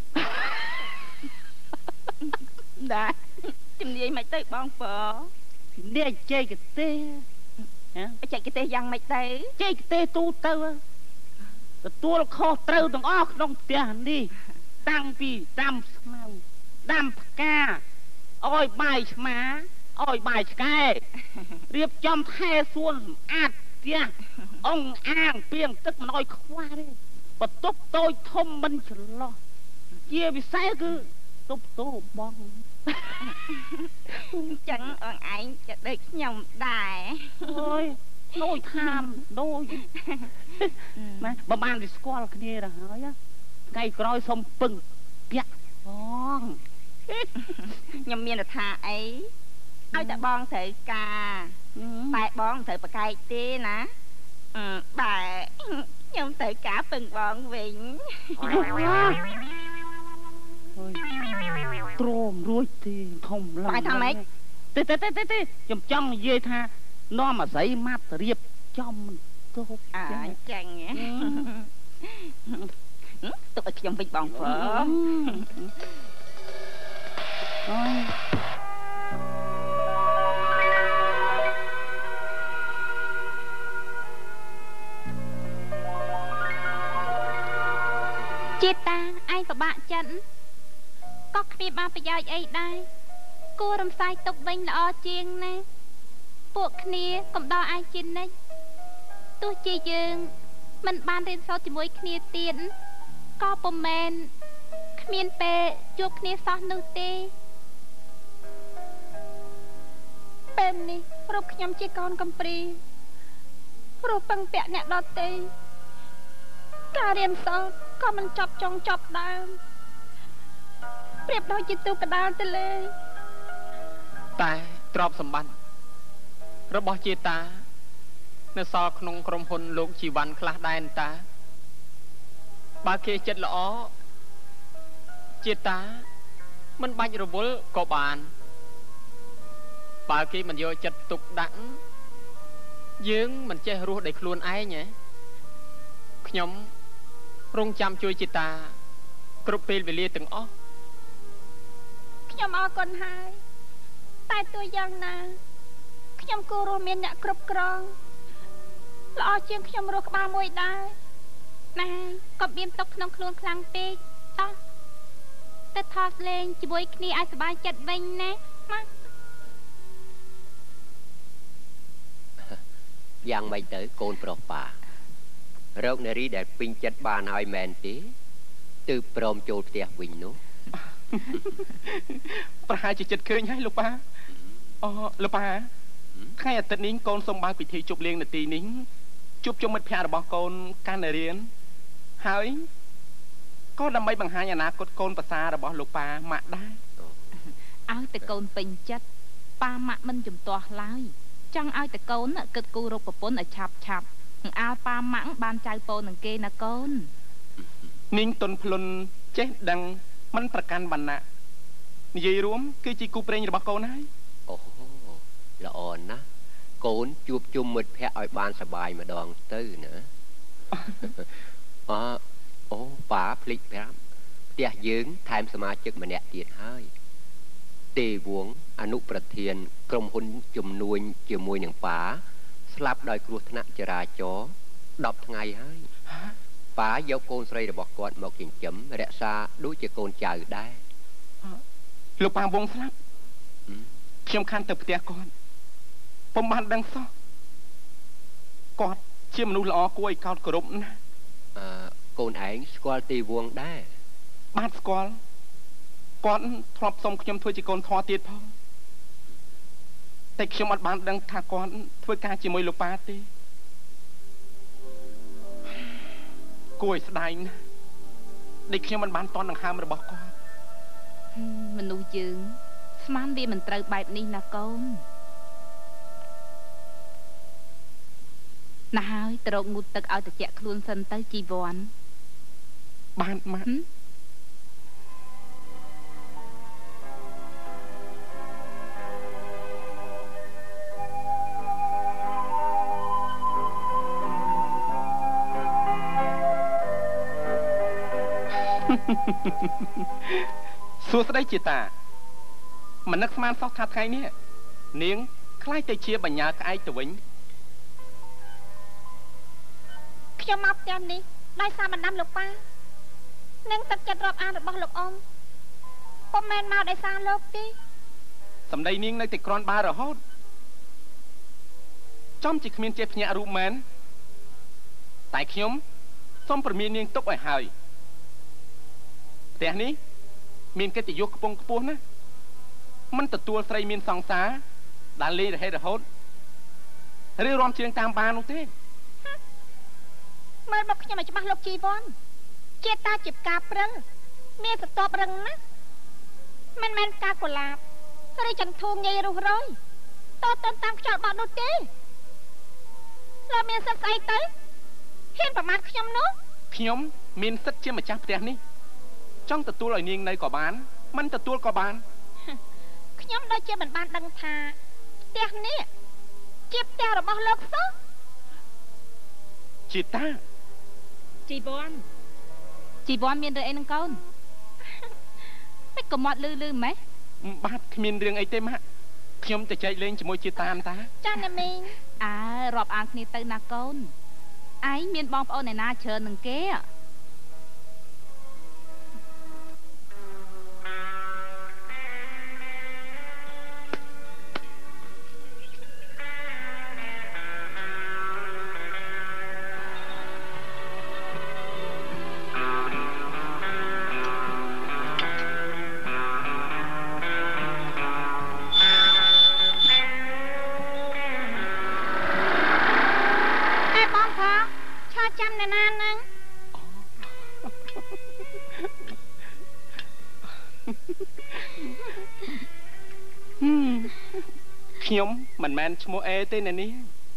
Đạ Chìm đi mày tới bọn phở Đê chơi cái tê chạy cái tê dăng mày tới chơi cái tê tu tơ tua khó trâu tầng óc trong tiền đi tăng vì đam sao đam ca ôi bài má ôi bài cái riệp trong the xuân ạt tia ông an piêng tức mà nói khoa đi và tốt tôi thông minh cho lo chia vì sao cứ tốt tô bong chẳng ơn anhจะได้ខ្ញុំដែរអូយដូចខាមដូចណាបើបានទៅស្គាល់គ្នាទៅហើយថ្ងៃក្រោយសុំពឹងពាក់បងខ្ញុំមានថាអីឲ្យតែបងត្រូវការតែបងត្រូវប្រកែកទេណាតែខ្ញុំត្រូវការពឹងបងវិញអូយទ្រាំរួចទេធំឡើងបាយថាម៉េចទេខ្ញុំចង់និយាយថានាំអាស្រីម៉ាត់រៀបចំទៅចាញ់ទុកឲ្យខ្ញុំវិញបងព្រអូយជាតិតាឯងពិបាកចិត្តក៏គ្មានបានប្រយោជន៍អីដែរគួររំសាយទុកវិញល្អជាងណាពួកគ្នាកុំដល់ឯងជានិច្ចទោះជាយើងមិនបានរៀនសូត្រជាមួយគ្នាទៀតក៏ពុំមែនគ្មានពេលជួបគ្នាសោះនោះទេពេលនេះរូបខ្ញុំជាកូនកំព្រារូបពឹងពាក់អ្នកដទៃការរៀនសូត្រក៏មិនចប់ចុងចប់ដើមប្រៀបដូចជាទូកដាលទៅលើតែទ្រព្យសម្បត្តិរបស់ជាតានៅសល់ក្នុងក្រុមហ៊ុនលោកជីវ៉ាន់ខ្លះដែរតាបើគេចិត្តល្អជាតាមិនបាច់រវល់ក៏បានបើគេមិនយកចិត្តទុកដាក់យើងមិនចេះរស់ដោយខ្លួនឯងខ្ញុំរងចាំជួយជាតាគ្រប់ពេលវេលាទាំងអស់ខ្ញុំអរគុណហើយតែទោះយ៉ាងណាខ្ញុំគួររស់មានអ្នកគ្រប់គ្រងល្អជាងខ្ញុំរស់ក្បាលមួយដែរណាក៏មានទុកក្នុងខ្លួនខ្លាំងពេកតោះទៅថតលេងជាមួយគ្នាឲ្យសប្បាយចិត្តវិញណាមកយ៉ាងម៉េចទៅកូនប្រុសប៉ារកនារីដែលពេញចិត្តបានហើយមែនទេទើបព្រមចូលផ្ទះវិញនោះប្រហែលជាចិត្តឃើញហើយលោកប៉ាអូលោកប៉ាថ្ងៃអាទិត្យនេះកូនសូមបើកពិធីជប់លៀងនៅទីនេះជួបជុំមិត្តភក្តិរបស់កូនកាន់តែរៀនហើយក៏ដើម្បីបង្ហាញអនាគតកូនប្រសារបស់លោកប៉ាម៉ាក់ដែរឲ្យតែកូនពេញចិត្តប៉ាម៉ាក់មិនជំទាស់ឡើយចង់ឲ្យតែកូនគិតគូររកប្រពន្ធឲ្យឆាប់អាលប៉ាម៉ាក់បានចៅពូននឹងគេណាកូននាងតុនភ្លុនចេះដឹងមិនប្រកាន់វណ្ណៈនិយាយរួមគឺជាគូព្រេងរបស់កូនហើយអូល្អណាស់កូនជួបជុំមិត្តភក្តិឲ្យបានសប្បាយម្ដងទៅណាអូប៉ាភ្លេចប្រាប់ផ្ទះយើងថែមសមាជិកម្នាក់ទៀតហើយទេវងអនុប្រធានក្រុមហ៊ុនជំនួញជាមួយនឹងប៉ាស្លាប់ដោយគ្រោះថ្នាក់ចរាចរណ៍10ថ្ងៃហើយប៉ាយកកូនស្រីរបស់គាត់មកចិញ្ចឹមរក្សាដូចជាកូនចៅដែរលោកប៉ាវងស្លាប់ខ្ញុំខាន់ទៅផ្ទះគាត់ពុំបានដឹងសោះគាត់ជាមនុស្សល្អគួរឲ្យកោតគោរពណាស់កូនឯងស្គាល់ទីវងដែរបានស្គាល់គាត់ធ្លាប់សុំខ្ញុំធ្វើជាកូនធွာទៀតផងតែខ្ញុំអត់បានដឹងថាគាត់ធ្វើការជាមួយលោកប៉ាទេគួរឲ្យស្ដាយណាស់ដែលខ្ញុំមិនបានតន់ដង្ហើមរបស់គាត់មនុស្សយើងស្មានវាមិនត្រូវបែបនេះណាកូនណាហើយត្រកងូតទឹកឲ្យត្រជាក់ខ្លួនសិនទៅជីវ័នបានម៉ាក់សួស្ដីជាតាមិននឹកស្មានសោះថាថ្ងៃនេះនាងខ្លាចទៅជាបញ្ញាក្អែកទៅវិញខ្ញុំមកផ្ទះនេះដោយសារបណ្ដាំលោកប៉ានិងទឹកចិត្តរាប់អានរបស់លោកអ៊ំពុំមែនមកដោយសារលោកទេសម្ដីនាងនៅតែក្រាន់បើរហូតចំជាគ្មានចេះភ្ញាក់រូបមែនតែខ្ញុំសូមប្រមាននាងទុកឲ្យហើយផ្ទះនេះមានកិត្តិយសខ្ពង់ខ្ពស់ណាស់មិនទទួលស្រីមានសង្សារដែលលេងរហេតរហូតឬរំជើងតាមបាននោះទេមើលមកខ្ញុំឲ្យច្បាស់លោកជីវ័នជាតាជាផ្កាព្រិលមានសតបរឹងណាស់មិនមែនផ្កាកុលាបឬចន្ទធូងងាយរុះរយតទៅតាមខ្យល់បក់នោះទេលោកមានសិទ្ធិស្អីទៅហ៊ានប្រមាថខ្ញុំនោះខ្ញុំមានសិទ្ធិជាម្ចាស់ផ្ទះនេះចង់ទទួលឲ្យនាងនៅក៏បានមិនទទួលក៏បានខ្ញុំដូចជាមិនបានដឹងថាផ្ទះនេះជាផ្ទះរបស់លោកសោះជាតាជីវ័នមានរឿងអីនឹងកូនមិនក៏មកលឺម៉េចបាទគ្មានរឿងអីទេម៉ាក់ខ្ញុំទៅចែកលេងជាមួយជាតាតាចាណាមីងរាប់អានគ្នាទៅណាកូនឯងមានបងប្អូនឯណាច្រើននឹងគេខ្ញុំមិនមែនឈ្មោះអេទេណានេះ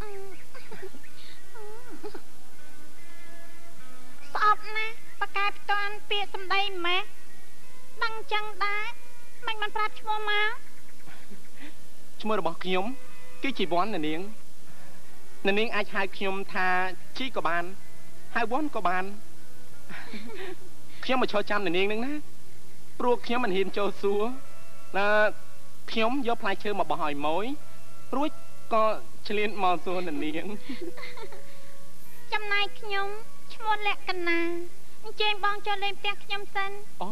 ស្អប់ណាស់បកកែផ្ទាន់ពាក្យសម្ដីម៉េះដឹងចឹងដែរមិនបានប្រាប់ឈ្មោះមកឈ្មោះរបស់ខ្ញុំគឺជីវ័នណានាងអាចហៅខ្ញុំថាជីក៏បានហៅវ័នក៏បានខ្ញុំមកឈរចាំណានាងនឹងណាព្រោះខ្ញុំមិនហ៊ានចូលសួរខ្ញុំយកផ្លែឈើមកបោះឲ្យម៉ួយរួចក៏ឆ្លៀនមកសួរនាងចំណែកខ្ញុំឈ្មោះលក្ខណាអញ្ជើញបងចូលលេងផ្ទះខ្ញុំសិនអូ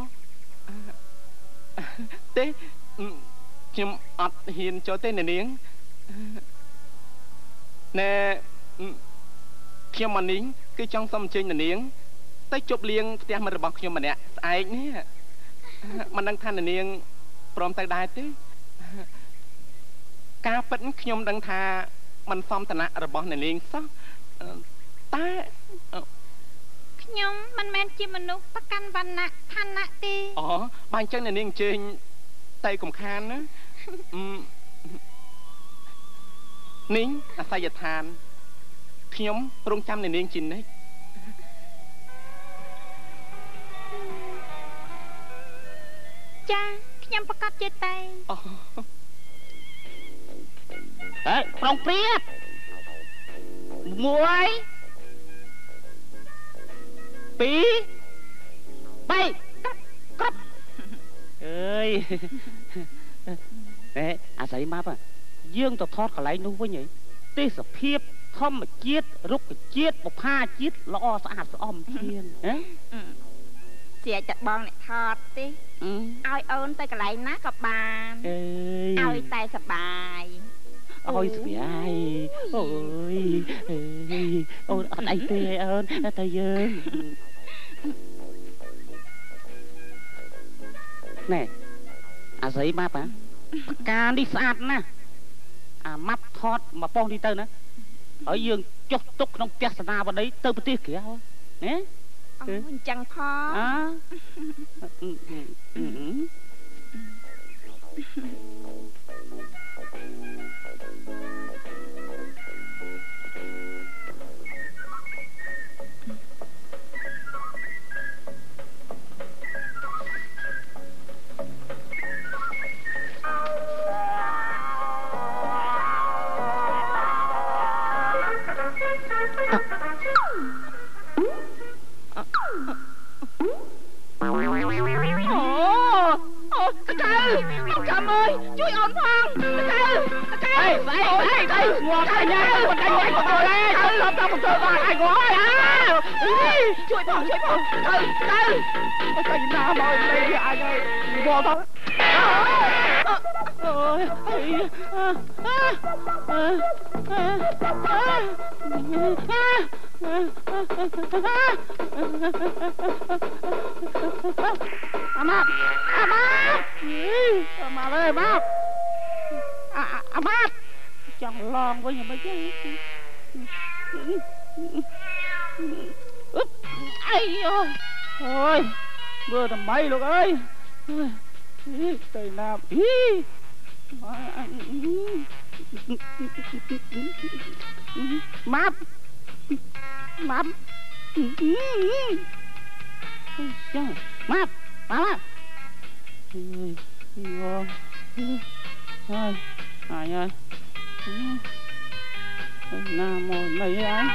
ទេខ្ញុំអត់ហ៊ានចូលទេនាងណែខ្ញុំមកនេះគឺចង់សុំអញ្ជើញនាងទៅជប់លៀងផ្ទះមិត្តរបស់ខ្ញុំម្នាក់ស្អែកនេះមិនដឹងថានាងព្រមទៅដែរទេការពិតខ្ញុំដឹងថាមិនសមឋានៈរបស់នាងសោះតែខ្ញុំមិនមែនជាមនុស្សប្រកាន់វណ្ណៈឋានៈទេបើអញ្ចឹងនាងអញ្ជើញទៅកំខានណានាងអាស័យដ្ឋានខ្ញុំរងចាំនាងជានិច្ចចាខ្ញុំប្រកាសជាតែប្រុងព្រាប1 2 3គ្រប់អើយអាស្រ័យមកយើងទៅថតកន្លែងនោះវិញហីទេសភាពធម្មជាតិរុក្ខជាតិបុផាជាតិល្អស្អាតស្អំជាងហ៎ជាតែបងអ្នកថតទេឲ្យអូនទៅកន្លែងណាក៏បានឲ្យតែសបាយឲ្យស្វាយអូយអូនអត់អីទេអូនទៅយើងណែអាស្អីម៉ាប់ហ៎ផ្កានេះស្អាតណាស់អាម៉ាប់ថតមកប៉ុស្តិ៍នេះទៅណាហើយយើងចុះទុកក្នុងផ្ទះសនាវដ្តីទៅប្រទេសក្រៅណាអញ្ចឹងផងជួយអូនផងតើស្អីងួនអញមិនដាច់មិនទៅទេទៅលបទៅទៅបានអញងួនជួយផងទៅណាមកលេងអញហើយងួនផងអូយអាម៉ាប់អើយម៉ាប់អាម៉ាប់ចង់ឡងវិញមិនទេអីអូយមើលតែម៉ៃលោកអើយទៅណាប់ម៉ាប់ចាម៉ាប់អើយណាមកណៃអញ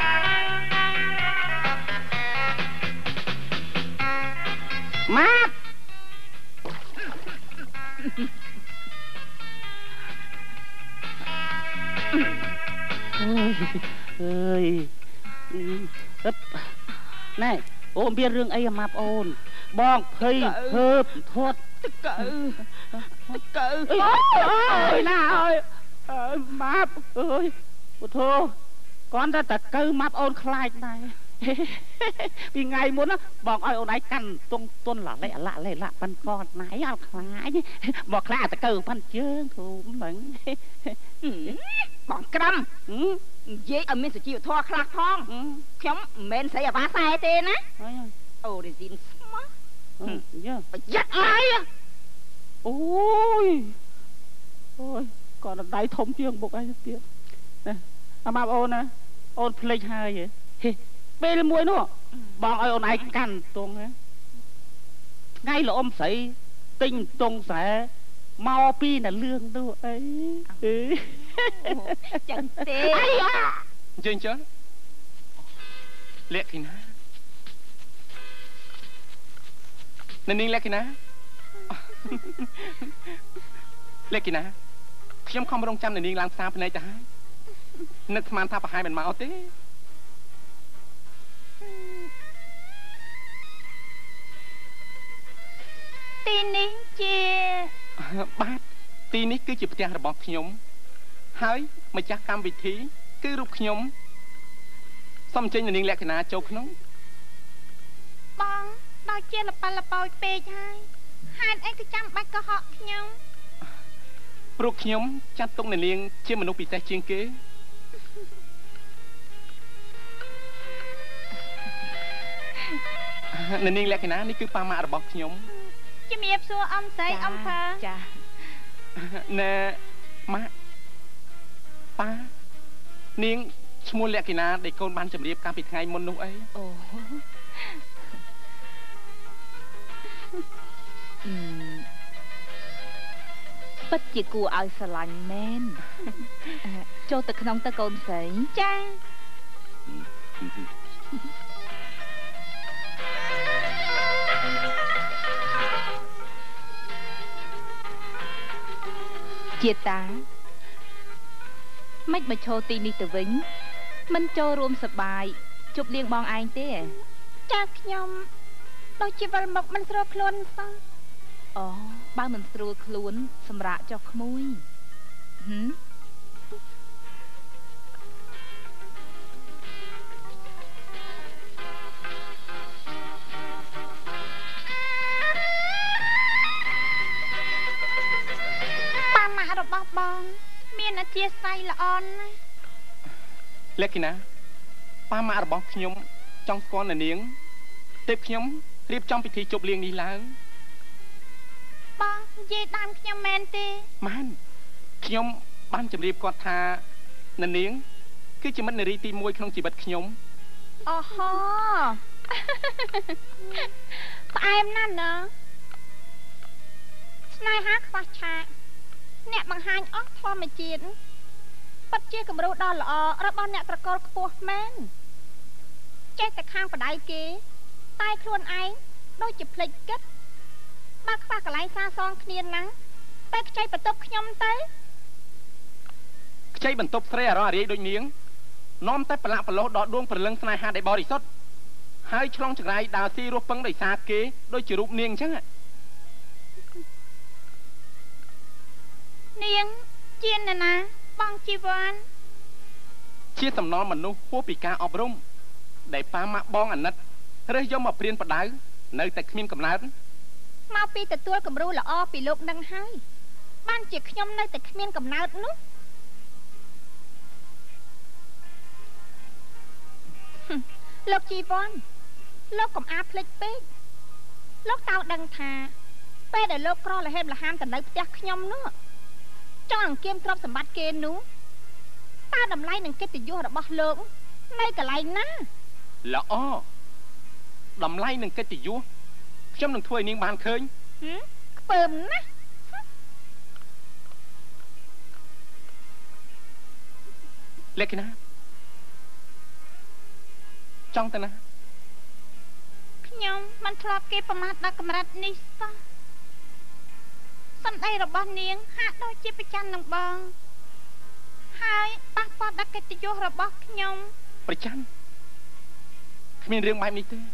ម៉ាប់អើយណែអូនមានរឿងអីម៉ាប់អូនបងភ័យភើបធាត់តកៅអូយណាអើយម៉ាប់អើយពុទ្ធោគាត់តែតកៅម៉ាប់អូនខ្លាចដែរពីថ្ងៃមុនបងឲ្យអូនឯងកាន់ទន់ឡាក់ប៉ាន់កតណៃអត់ខ្លាចមកខ្លាចតកៅប៉ាន់ជើងធូមហ្នឹងបងក្រាំនិយាយឲ្យមានសុជីវធម៌ខ្លះផងខ្ញុំមិនមែនស្រីអាវ៉ាសែទេណាអូរីស៊ីនស្មោះប្រយ័ត្នអីអូយគាត់ដៃធំជាងមុខឯងទៀតណាអាម៉ាប់អូនណាអូនភ្លេចហើយពេលមួយនោះបងឲ្យអូនឯងកាន់ទងថ្ងៃល្អមស្រីទិញទងខ្សែមកពីណាលឿងនោះអីចឹងទេអីចឹងលក្ខិណានាងលក្ខិណាខ្ញុំខំរងចាំនាងឡើងផ្សារភ្នែកទៅហើយនឹកស្មានថាប្រហែលមិនមកទេទីនេះជាបាទទីនេះគឺជាផ្ទះរបស់ខ្ញុំហើយម្ចាស់កម្មវិធីគឺរូបខ្ញុំសូមអញ្ជើញនាងលក្ខិណាចូលក្នុងបងដល់ជាលប៉លប៉ោចពេកហើយហេតុអីក៏ចាំបាច់កុហកខ្ញុំព្រោះខ្ញុំចាត់ទុកនាងជាមនុស្សពិសេសជាងគេនាងលក្ខិណានេះគឺប៉ាម៉ាក់របស់ខ្ញុំជំរាបសួរអំស្រីអំផើចាណែម៉ាក់ប៉ានាងឈ្មោះលក្ខិណាដែលកូនបានជម្រាបកាលពីថ្ងៃមុននោះអីអូពិតជាគួរឲ្យស្រឡាញ់មែនចូលទៅក្នុងទៅកូនស្រីចាជាតាមិនមកឈរទីនេះទៅវិញមិនចូលរួមសប្បាយជប់លៀងបងឯងទេចាខ្ញុំដូចជាវិលមកមិនស្រួលខ្លួនសោះអូបើមិនស្រួលខ្លួនសម្រាប់ចុះក្មួយប៉ាម៉ាក់របស់បងមានអធិស្ឋានល្អណាស់លក្ខិណាប៉ាម៉ាក់របស់ខ្ញុំចង់ស្គាល់នាងទើបខ្ញុំរៀបចំពិធីជប់លៀងនេះឡើងបងនិយាយតាមខ្ញុំមែនទេម៉ានខ្ញុំបានជម្រាបគាត់ថានាងគឺជាមិត្តនារីទី1ក្នុងជីវិតខ្ញុំអូហូផ្អែមណាស់ណាស្នេហាខ្វះឆាកអ្នកបង្ហាញអស់ធម្មជាតិពិតជាគំរូដ៏ល្អរបស់អ្នកត្រកូលខ្ពស់មែនចេះតែខាងបដៅគេតែខ្លួនឯងដូចជាភ្លេចគិតបើខ្វះកន្លែងសាសងគ្នាណាតែខ្ចីបន្ទប់ខ្ញុំទៅខ្ចីបន្ទប់ស្រីអារ៉ារាយដូចនាងនាំតែប្រឡាក់ប្រឡោះដល់ដួងព្រលឹងស្នេហាដែលបរិសុទ្ធហើយឆ្លងចង្រៃដើរស៊ីរស់ពឹងដោយសារគេដូចជារូបនាងអញ្ចឹងនាងជានរណាបងជីវ័នជាសំណល់មនុស្សហួសពីការអប់រំដែលប៉ាម៉ាក់បងអាណិតរើសយកមកព្រានបដៅនៅតែគ្មានកំណើតមកពីទទួលគំរូល្អពីលោកនឹងហើយបានជាខ្ញុំនៅតែគ្មានកំណើតនោះលោកជីវ័នលោកកុំអាភ្លេចពេកលោកតើដឹងថាពេលដែលលោកក្រលហេមលហាមទៅនៅផ្ទះខ្ញុំនោះចង់អង្គាមទ្រព្យសម្បត្តិគេនោះតើតម្លៃនឹងកិត្តិយសរបស់លោកនៅកន្លែងណាល្អតម្លៃនឹងកិត្តិយសខ្ញុំនឹងធ្វើឲ្យនាងបានឃើញខ្ពើមណាស់លក្ខិណាចង់ទៅណាខ្ញុំមិនធ្លាប់គេប្រមាថដល់កម្រិតនេះសោះសម្ដីរបស់នាងហាក់ដូចជាប្រច័ណ្ឌនឹងបងហើយប៉ះពាល់ដល់កិត្តិយសរបស់ខ្ញុំប្រច័ណ្ឌគ្មានរឿងបែបនេះទេ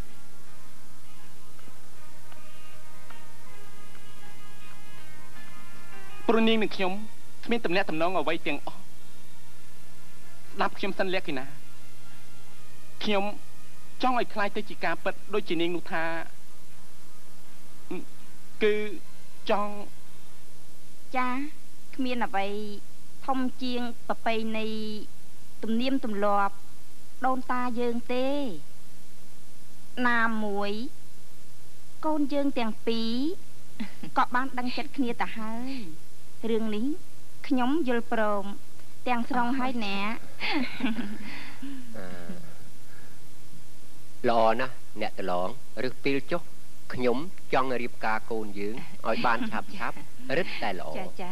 ព្រោះនាងនិងខ្ញុំគ្មានទំនាក់ទំនងអ្វីទាំងអស់ស្ដាប់ខ្ញុំសិនលក្ខិណាខ្ញុំចង់ឲ្យខ្លាយទៅជាការពិតដូចជានាងនោះថាគឺចង់ចាគ្មានអ្វីធំជាងប្រពៃណីទំនៀមទម្លាប់ដូនតាយើងទេណាមួយកូនយើងទាំងពីរក៏បានដឹងចិត្តគ្នាទៅហើយរឿងនេះខ្ញុំយល់ព្រមទាំងស្រុងហើយណែល្អណាស់អ្នកតឡងឬពេលចុះខ្ញុំចង់រៀបការកូនយើងឲ្យបានឆាប់រឹតតែល្អចា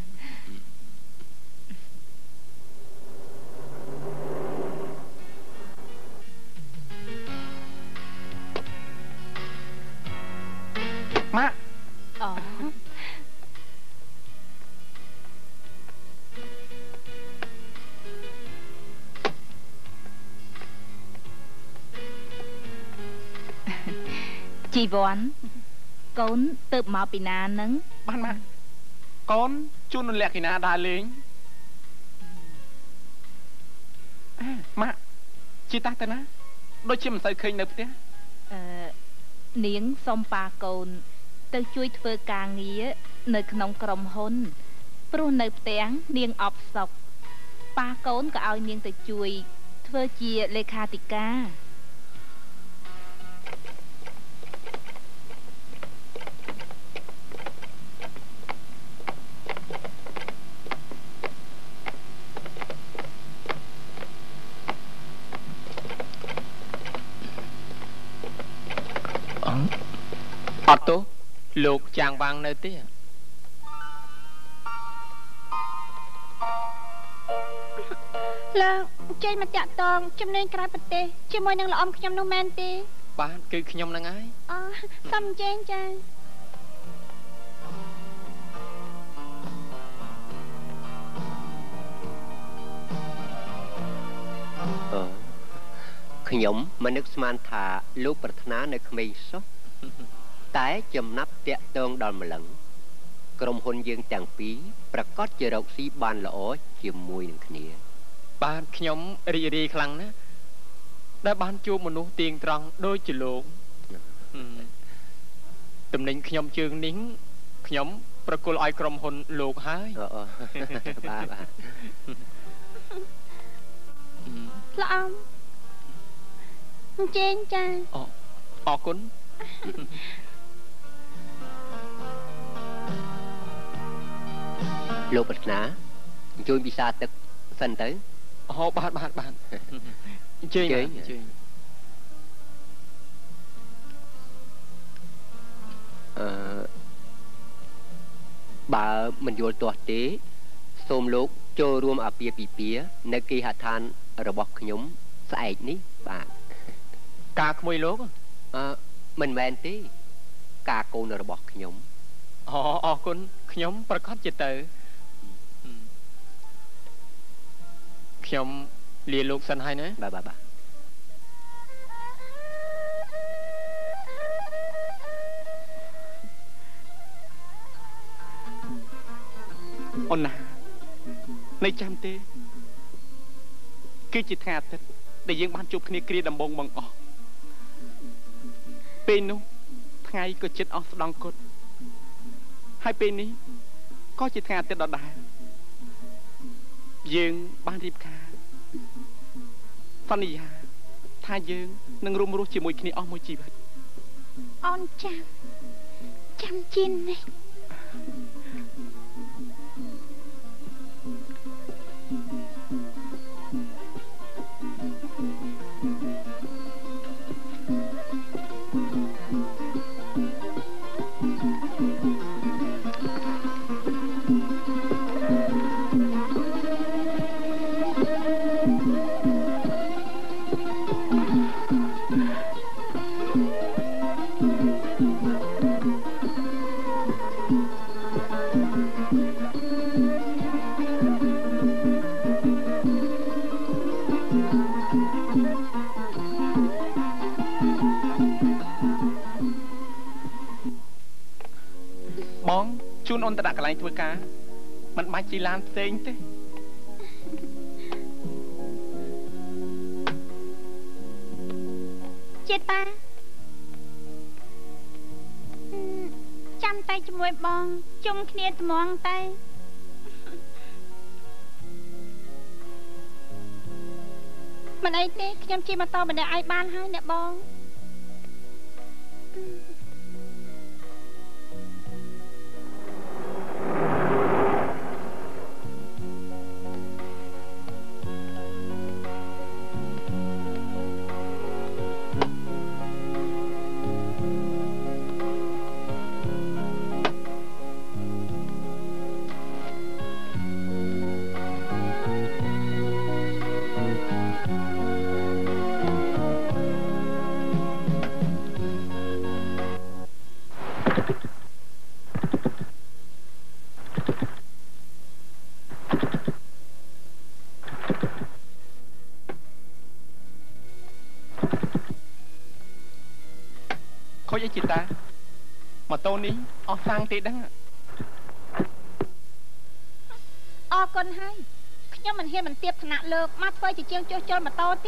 ម៉ាក់អូជីវ័នកូនទៅមកពីណានឹងបានម៉ាក់កូនជួននឹងលក្ខិណាដើរលេងម៉ាក់ជីតាទៅណាដូចជាមិនសូវឃើញនៅផ្ទះនាងសុំប៉ាកូនទៅជួយធ្វើការងារនៅក្នុងក្រុមហ៊ុនព្រោះនៅផ្ទះនាងអបសុកប៉ាកូនក៏ឲ្យនាងទៅជួយធ្វើជាលេខាធិការអត់ទោះលោកចាងវាងនៅទេលោកចេញមកតាក់តងចំណេញក្រៅប្រទេសជាមួយនឹងល្អំខ្ញុំនោះមែនទេបាទគឺខ្ញុំនឹងហើយអូសំចេញចាខ្ញុំមិននឹកស្មានថាលោកប្រាថ្នានៅក្មេងសោះតែចំណាប់តាក់ទងដល់ម្លឹងក្រុមហ៊ុនយើងទាំងពីរប្រកាសជារកស៊ីបានល្អជាមួយនឹងគ្នាបាទខ្ញុំរីករាយខ្លាំងណាស់ដែលបានជួបមនុស្សទៀងត្រង់ដូចជាលោកតំណែងខ្ញុំជើងនេះខ្ញុំប្រគល់ឲ្យក្រុមហ៊ុនលោកហើយបាទល្អអញ្ជើញចាអរគុណលោកប្រាថ្នាអញ្ជើញពិសាទឹកសិនទៅបាទអញ្ជើញបើមិនយល់ទាស់ទេសូមលោកចូលរួមអាពាហ៍ពិពាហ៍នៅគេហដ្ឋានរបស់ខ្ញុំស្អែកនេះបាទការក្មួយលោកមិនមែនទេការកូនរបស់ខ្ញុំអរគុណខ្ញុំប្រកាសជាទៅខ្ញុំលាលោកសិនហើយណាបាទអូនណានៅចាំទេគឺជាថ្ងៃអាទិត្យដែលយើងបានជួបគ្នាគ្រាដំបូងបង្អស់ពេលនោះថ្ងៃក៏ជិតអស់ស្ដង់គត់ហើយពេលនេះក៏ជាថ្ងៃអាទិត្យដដែលយើងបានរៀបការសន្យាថាយើងនឹងរួមរស់ជាមួយគ្នាអស់មួយជីវិតអូនចាំជានេះបងជូនអូនទៅដាក់កន្លែងធ្វើការមិនបាច់ជិះឡានផ្សេងទេជាតិប៉ាចាំតែជាមួយបងជុំគ្នាត្មងតែមិនអីទេខ្ញុំជិះម៉ូតូម្នាក់ឯងបានហើយអ្នកបងខូចអីជីតាម៉ូតូនេះអស់សាំងទេដឹងអរគុណហើយខ្ញុំមិនហ៊ានមិនទៀបឋានៈលោកមកធ្វើជាជាងចុះចូលម៉ូតូទេ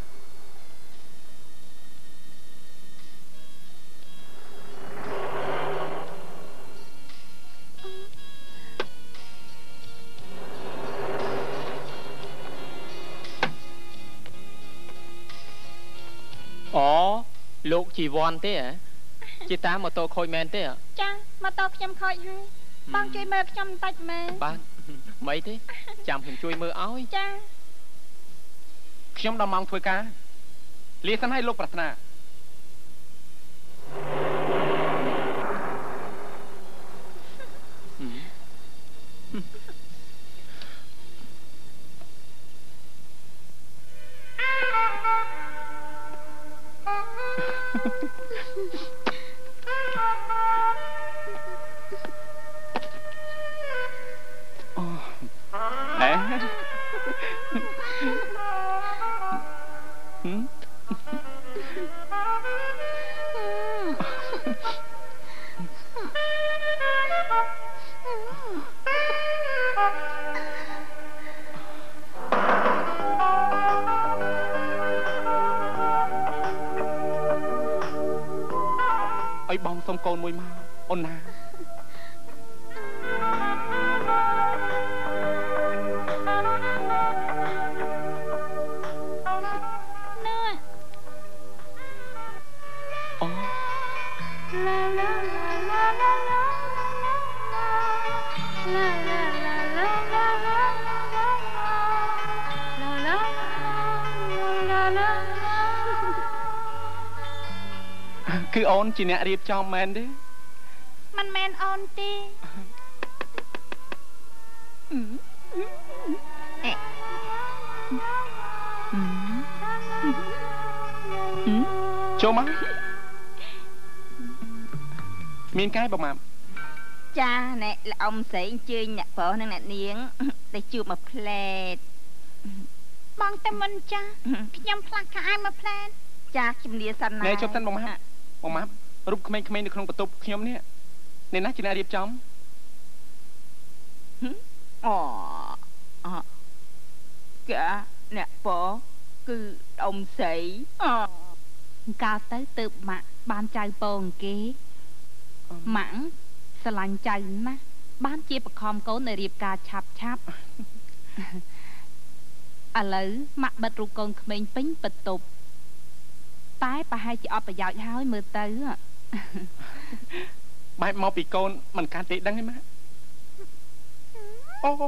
លោកជីវ័នទេជាតាម៉ូតូខូចមែនទេចាម៉ូតូខ្ញុំខូចហើយបងជួយមើលខ្ញុំបន្តិចមើលបាទមិនទេចាំខ្ញុំជួយមើលឲ្យចាខ្ញុំដល់ម៉ោងធ្វើការលាសិនឲ្យលោកប្រាថ្នាបងសុំកូនមួយមកអូនណាគឺអូនជាអ្នករៀបចំមែនទេមិនមែនអូនទេចូលមកមានកែបងម៉ាប់ចាអ្នកល្អំស្រីអញ្ជើញអ្នកប្រុសនិងអ្នកនាងទៅជួបមួយផ្លែតបងតែមិនចាខ្ញុំផ្លាស់ខោអាវមួយផ្លែតចាជំនាញសិនណាណែជប់សិនបងម៉ាប់រូបក្មេងៗនៅក្នុងបន្ទប់ខ្ញុំនេះអ្នកណាជាអ្នករៀបចំកាអ្នកប្រុសគឺអ៊ំស្រីកាលទៅទើបម៉ាក់បានចៅពងគេម៉ាក់ស្រឡាញ់ចៅណាស់បានជាបខំកូននៅរៀបការឆាប់ឥឡូវម៉ាក់បិទរូបកូនក្មេងពេញបន្ទប់តែប្រហែលជាអត់ប្រយោជន៍ហើយមើលទៅបែបមកពីកូនមិនកាន់ទេដឹងទេម៉ាក់អូ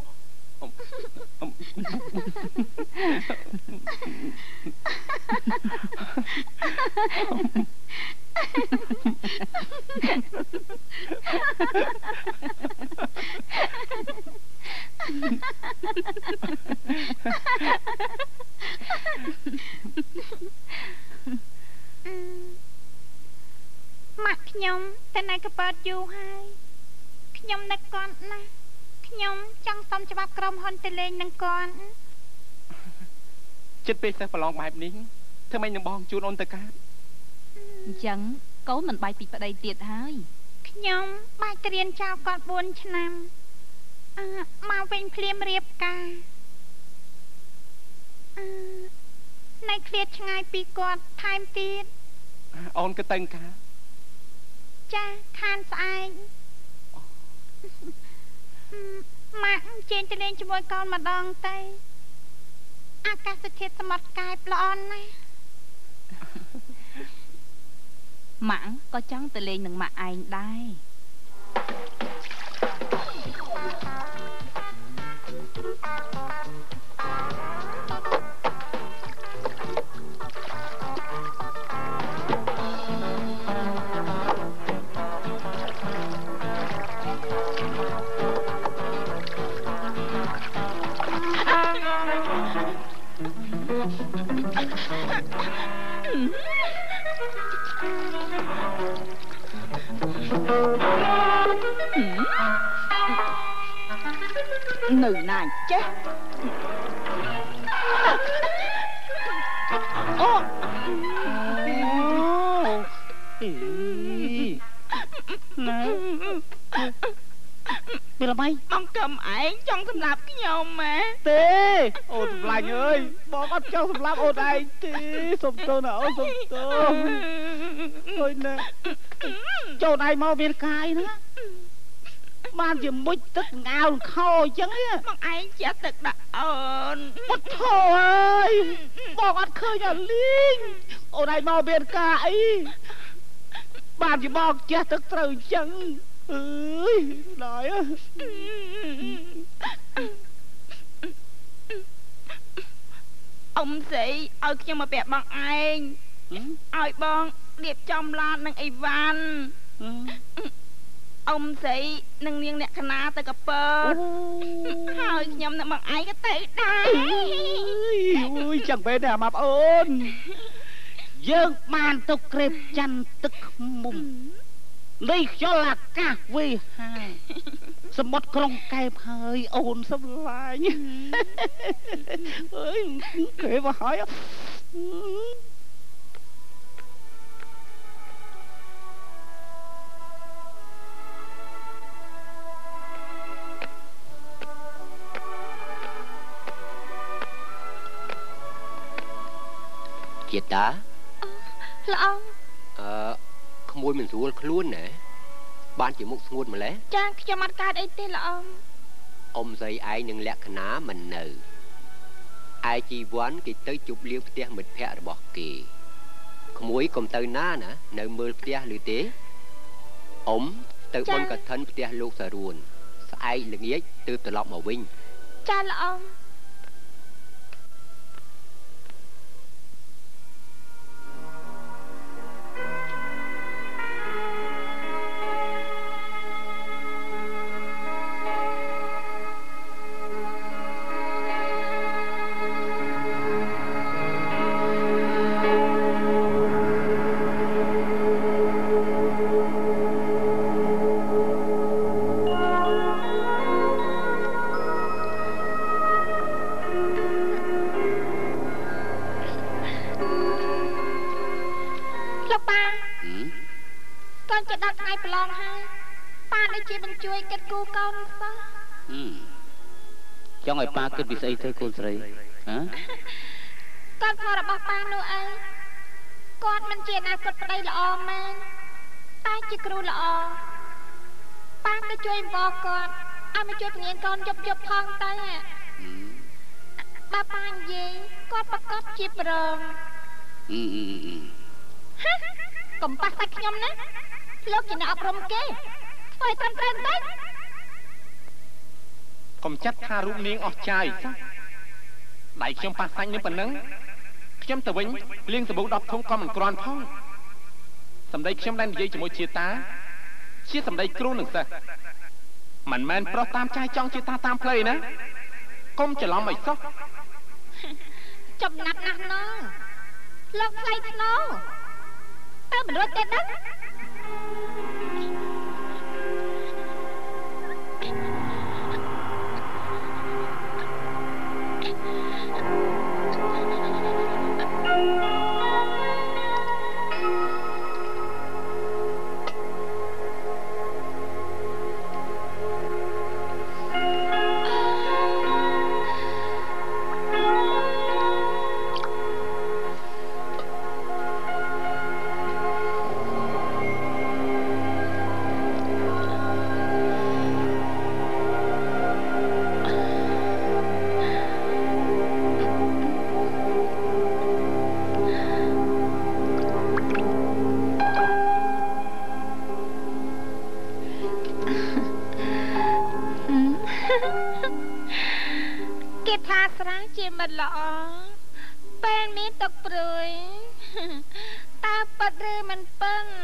ម៉ាក់ខ្ញុំតែនៅកប៉ាត់យូរហើយខ្ញុំនឹកគាត់ណាស់ខ្ញុំចង់សុំច្បាប់ក្រុមហ៊ុនទៅលេងនឹងគាត់ចិត្តពេលសិស្សប្រឡងបែបនេះធ្វើម៉េចនឹងបងជូនអូនទៅកើតអញ្ចឹងកូនមិនបាច់ពីប្តីទៀតហើយខ្ញុំបាច់រៀនចោលគាត់4ឆ្នាំមកវិញភ្លាមរៀបការនៅឃ្លាតឆ្ងាយពីគាត់ថែមទៀតអូនក៏ទៅការចាខានស្អែកម៉ាក់ចេញទៅលេងជាមួយកូនម្ដងទៅអាកាសធាតុសមុទ្រកែបល្អណាស់ម៉ាក់ក៏ចង់ទៅលេងនឹងម៉ាក់ឯងដែរនៅណាចេះអូណែពីល្បីបងកឹមឯងចង់សម្លាប់ខ្ញុំម៉ែទេអូនសម្លាញ់អើយបងអត់ចង់សម្លាប់អូនឯងទេសុំទោសណាអូនសុំទោសអើយណែចូលឯងមកវាកាយណាបានជាមុជទឹកងៅខោអញ្ចឹងបងឯងជាទឹកដាក់អូនពុតធោអើយបងអត់ឃើញអាលីងអូនឯងមកវាកាអីបានជាបងចេះទឹកត្រូវអញ្ចឹងអើយដល់អ៊ំស្រីឲ្យខ្ញុំមកពាក់បងឯងឲ្យបងរៀបចំឡាននឹងអីវ៉ាន់អ៊ំស្រីនឹងនាងអ្នកកណាទៅកពើហើយខ្ញុំនឹងបងឯងក៏ទៅដែរអូយចឹងបែរតែមកអូនយើងបានទៅក្រេបច័ន្ទទឹកមុំនៃខ្យល់អាកាសវេហាសមុទ្រក្រុងកែបហើយអូនសំឡាញ់អើយគេមកហើយជាតាល្អក្មួយមិនស្រួលខ្លួនណាបានជាមុខស្ងួតម្លេះចាខ្ញុំអត់កើតអីទេលោកអ៊ំស្រីឯងនឹងលក្ខណៈមិននៅឯជីវ័នគេទៅជប់លៀងផ្ទះមិត្តភ័ក្តិរបស់គេក្មួយកុំទៅណានៅមើលផ្ទះឬទេអ៊ំទៅបុណ្យកឋិនផ្ទះលោកសារួនស្អែកល្ងាចទើបត្រឡប់មកវិញចាលោកចង់ឲ្យប៉ាគិតពីស្អីទៅកូនស្រីហ៎គាត់ផលរបស់ប៉ានោះអីគាត់មិនជាអនាគតប្តីល្អមែនតែជាគ្រូល្អប៉ាទៅជួយអង្វរគាត់ឲ្យមកជួយពង្រៀនកូនយប់ផងទៅបើប៉ានិយាយគាត់ប្រកបជាប្រងកុំប៉ះសាច់ខ្ញុំណាលោកជាអ្នកអប់រំគេធ្វើឲ្យត្រឹមត្រូវទៅកុំចាត់ថារូបនាងអស់ចាយសោះដៃខ្ញុំប៉ះសាច់នឹងប៉ុណ្ណឹងខ្ញុំទៅវិញលាងសាប៊ូ10ធុងក៏មិនគ្រាន់ផងសម្ដីខ្ញុំដែលនិយាយជាមួយជាតាជាសម្ដីគ្រូនឹងសិស្សមិនមែនប្រុសតាមចាយចង់ជាតាតាមផ្លូវណាកុំច្រឡំអីសោះចំណាត់ណាស់ណោលោកថ្លៃធ្នូតើមិនរួចទេដឹងល្អពេលមានទឹកព្រួយតើប៉ិតឬមិនប៉ិន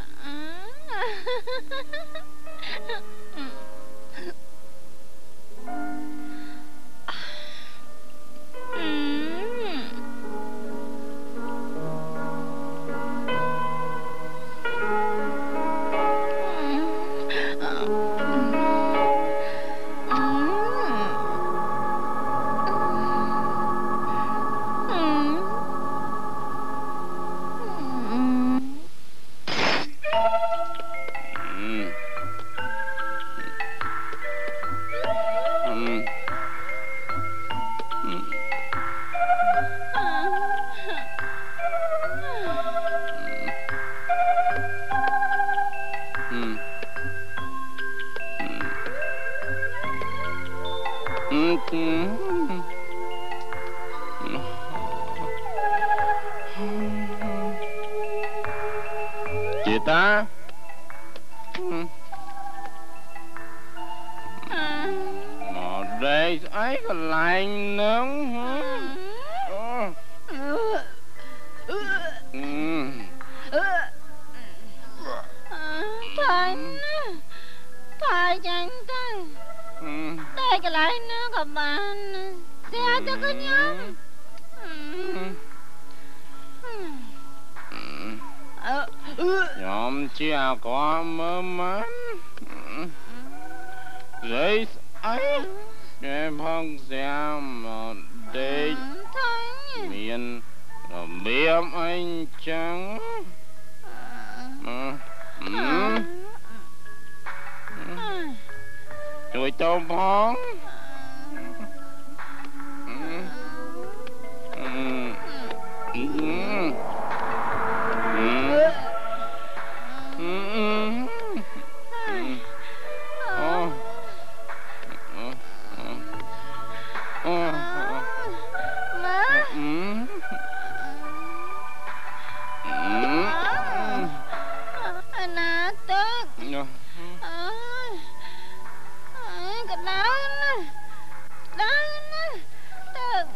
ជាតាមកដេកស្អីកន្លែងហ្នឹងតែចាញ់ទៅតែកន្លែងហ្នឹងក៏បានស្អាតទៅខ្ញុំខ្ញុំជាអាក្រក់មើលម៉ានរៃស្អីគេផងស្យាមមកដេកមានរបៀបអីចឹងជួយតោផងណាទឹកអើយកណ្ដាលណាដល់ណាទឹក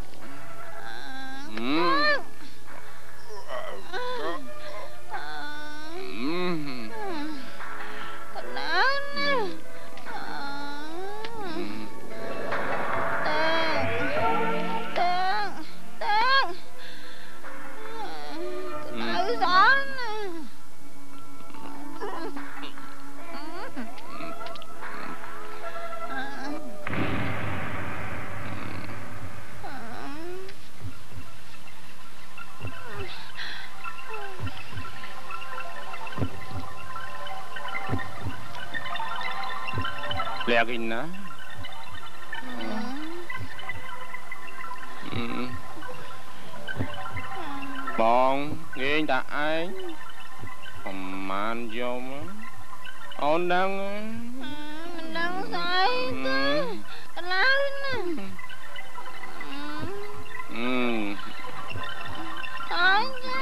Lihat ini, bong, nghe ta ai, man jom, on đang say tu, lao nè, ai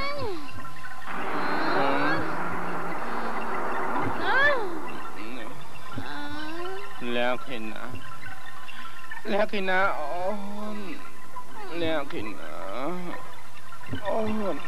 lihat ini, on, lihat ini, on.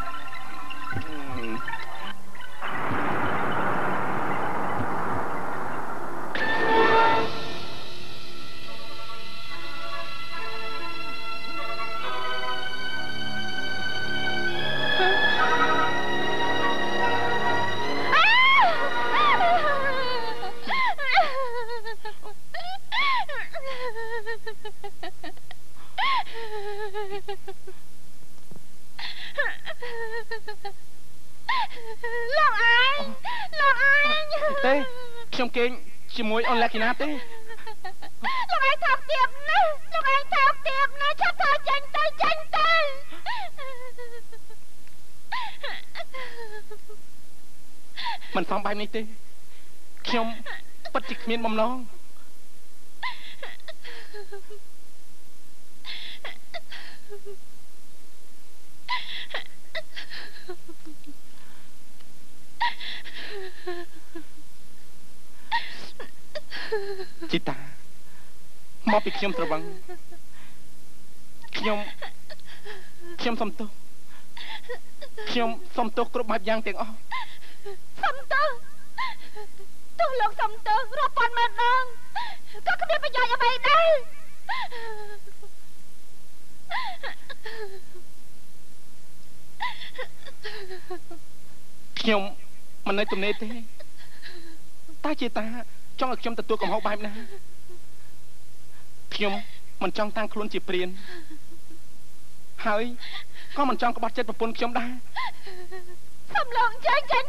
Trong kênh chỉ mối on lạc thế. Lúc anh thọc tiệp nè, chắc thôi tranh tay. Mình xong bài này thế. Trong bất trực miên mầm non. Chị taមកពីខ្ញុំត្រវឹងខ្ញុំសុំទោសខ្ញុំសុំទោសគ្រប់បែបយ៉ាងទាំងអស់សុំទោសទោះលោកសុំទោសរាប់ពាន់ម៉ឺនដងក៏គ្មានប្រយោជន៍អ្វីដែរខ្ញុំមិននៅទំនេរទេតែជាតាចង់ឲ្យខ្ញុំទទួលកំហុសបែបណាខ្ញុំមិនចង់តាំងខ្លួនជាព្រានហើយក៏មិនចង់ក្បត់ចិត្តប្រពន្ធខ្ញុំដែរសំឡងចាញ់ទៅ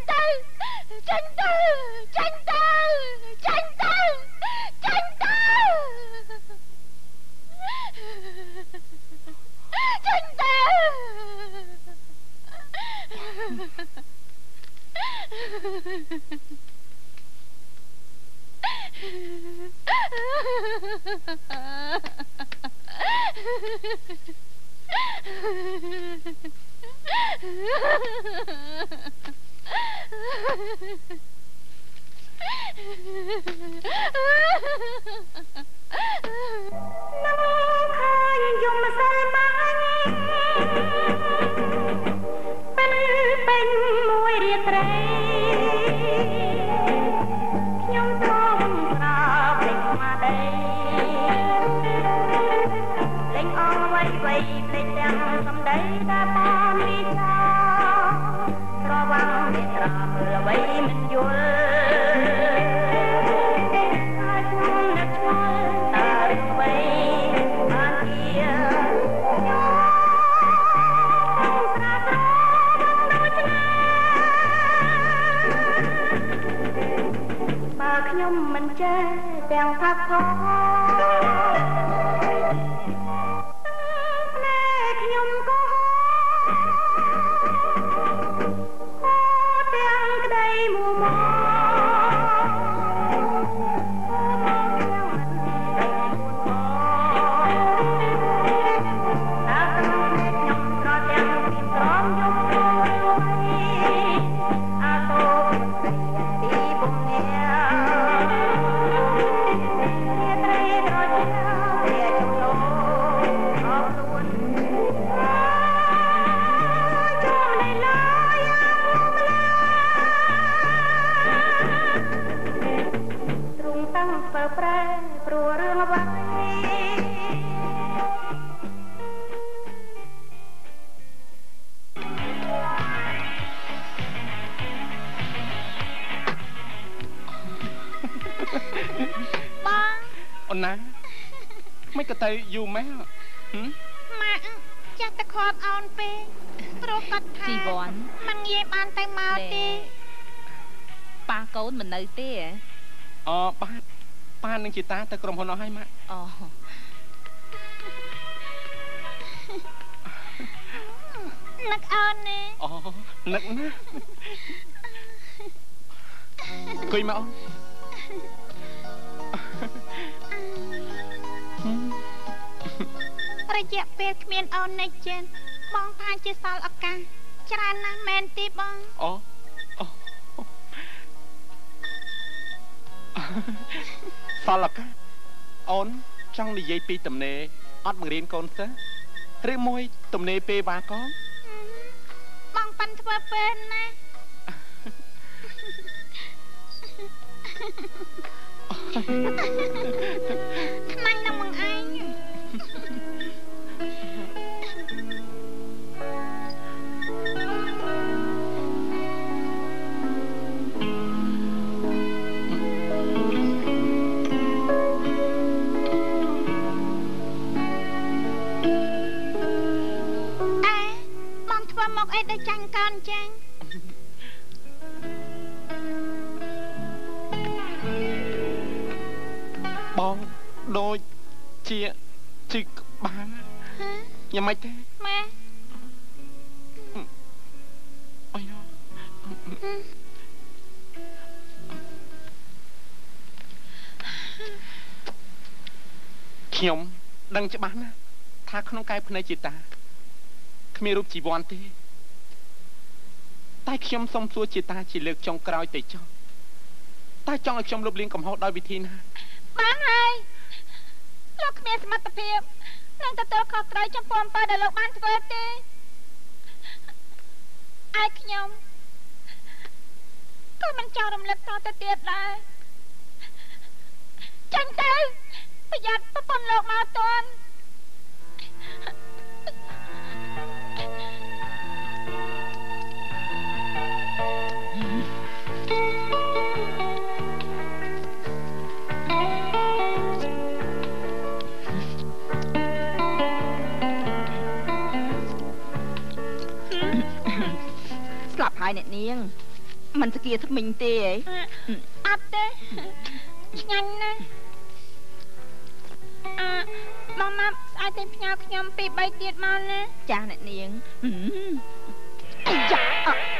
មិនក៏ទៅយូរម៉ែម៉ាក់ចាស់តែខាត់អោនពេកព្រោះគាត់ថាជីវ័នមិនងាយបានទៅមកទេប៉ាកូនមិននៅទេអូបាទប៉ានឹងជីតាទៅក្រុមហ៊ុនអស់ហើយម៉ាក់អូនឹកអូនណាអូនឹកណាគួយមកអូនរយៈពេលគ្មានអូននៅចិនបងថាជាសល់ឱកាសច្រើនណាស់មែនទេបងអូសល់ឱកាសអូនចង់និយាយពីតំណេអត់បង្រៀនកូនសិស្សឬមួយទំនេរពេលវ៉ាកបងប៉ាន់ធ្វើពេលណាខ្មាញ់នឹងមកឯងមកអីទៅចាញ់កូនចាញ់បងដូចជាជិះក្បាលយ៉ាងម៉េចទេម៉ែអញខ្ញុំដឹងច្បាស់ណាស់ថាក្នុងកាយភ្នែកជាតាគ្មានរូបជីវ័នទេតែខ្ញុំសុំសួរជាតាជាលើកចុងក្រោយទៅចុះតែចង់ឲ្យខ្ញុំលុបលាងកំហុសដោយវិធីណាបានហើយលោកគ្មានសមត្ថភាពនឹងទទួលខុសត្រូវចំពោះអំពើដែលលោកបានធ្វើទេឯខ្ញុំក៏មិនចង់រំលឹកតទៅទៀតដែរចាញ់ទៅប្រយ័ត្នប្រពន្ធលោកមកទាន់ស្លាប់ហើយអ្នកនាងមិនស្គៀថ្មិញទេហ៎អត់ទេឆ្ងាញ់ណាស់បងម៉ាប់ស្អែកតែផ្ញើខ្ញុំពី3ទៀតមកណាចាស់អ្នកនាងចា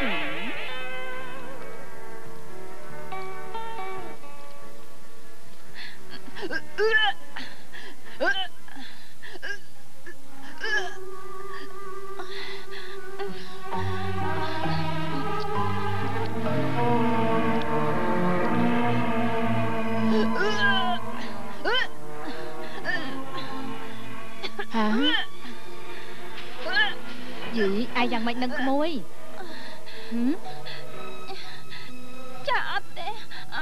យីអាយយ៉ាងម៉េចនឹងក្មួយចាអត់ទេ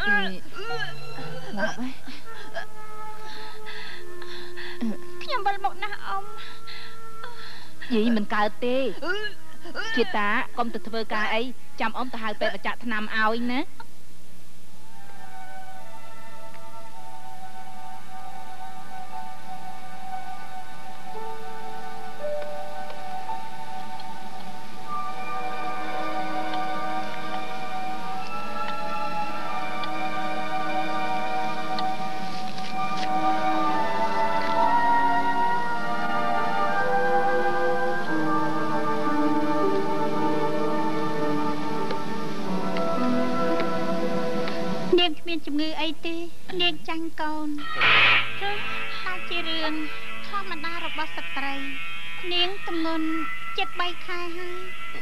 ងាប់ហើយខ្ញុំវិលមកណាស់អ៊ំយីមិនកើតទេជាតាកុំទៅធ្វើការអីចាំអ៊ំទៅហៅពេទ្យមកចាក់ថ្នាំឲ្យណាជំងឺអីទេនាងចាញ់កូនតែជារឿងធម្មតារបស់ស្ត្រីនាងទម្ងន់7-3ខែហើយ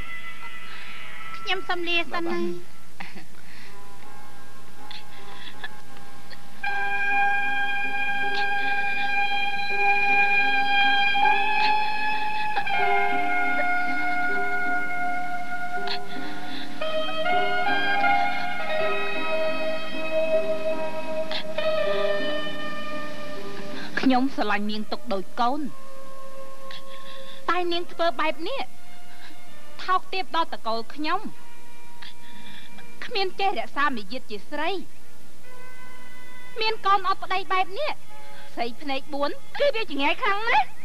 ខ្ញុំសំលាសិនណាខ្ញុំស្រឡាញ់នាងទុកដូចកូនតែនាងធ្វើបែបនេះថោកទាបដល់តកូលខ្ញុំគ្មានចេះរក្សាមាយាទជាស្រីមានកូនអត់ប្តីបែបនេះស្រីភ្នែក4គឺវាចង្អែខ្លាំងណាស់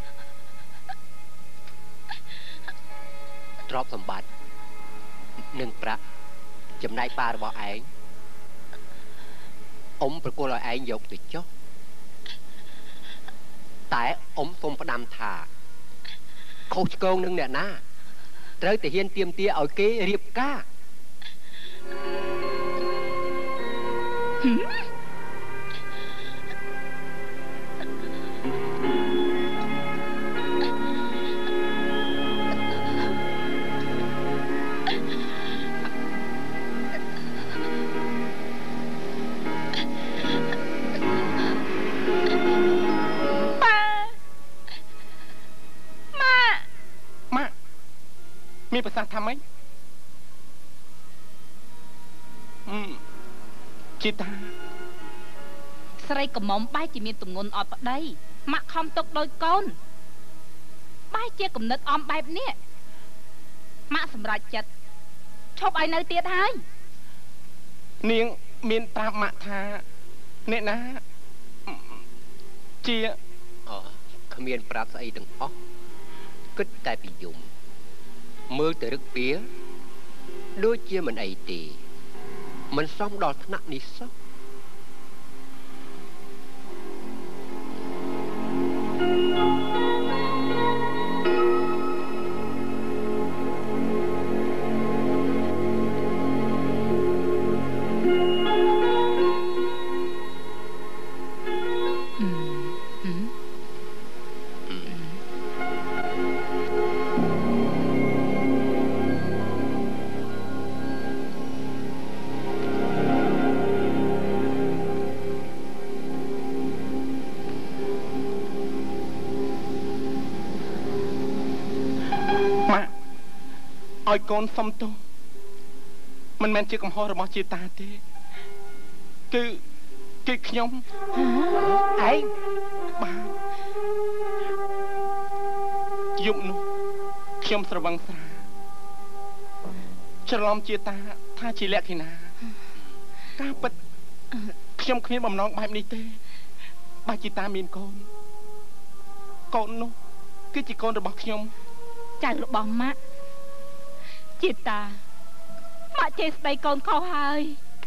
ទ្រព្យសម្បត្តិនិងប្រាក់ចំណែកប៉ារបស់ឯងអ៊ំប្រគល់ឲ្យឯងយកទៅចុះតែអ៊ំសូមផ្ដាំថាខុសឆ្គងនឹងអ្នកណាត្រូវតែហ៊ានទាមទារឲ្យគេរៀបការមានប្រសាសន៍ថាម៉េចជីតាស្រីកំមុំបែរជាមានទម្ងន់អត់ប្តីម៉ាក់ខំទុកដោយកូនបែរជាគំនិតអមបែបនេះម៉ាក់សម្រេចចិត្តឈប់ឲ្យនៅទៀតហើយនាងមានប្រាប់ម៉ាក់ថាអ្នកណាជាគ្មានប្រាប់ស្អីទាំងអស់គិតតែពីយំមើលទៅរឹកពីដូចជាមិនអីទេមិនសមដល់ថ្នាក់នេះសោះឲ្យកូនសុំទោសមិនមែនជាកំហុសរបស់ជាតាទេគឺខ្ញុំឯងបាទយប់នោះខ្ញុំស្រវឹងស្រាច្រឡំជាតាថាជាលក្ខិណាការពិតខ្ញុំគ្មានបំណងបែបនេះទេបើជាតាមានកូននោះគឺជាកូនរបស់ខ្ញុំចៅរបស់ម៉ាក់ជាតាម៉ាក់ចេះស្ដីកូនខុសហើយ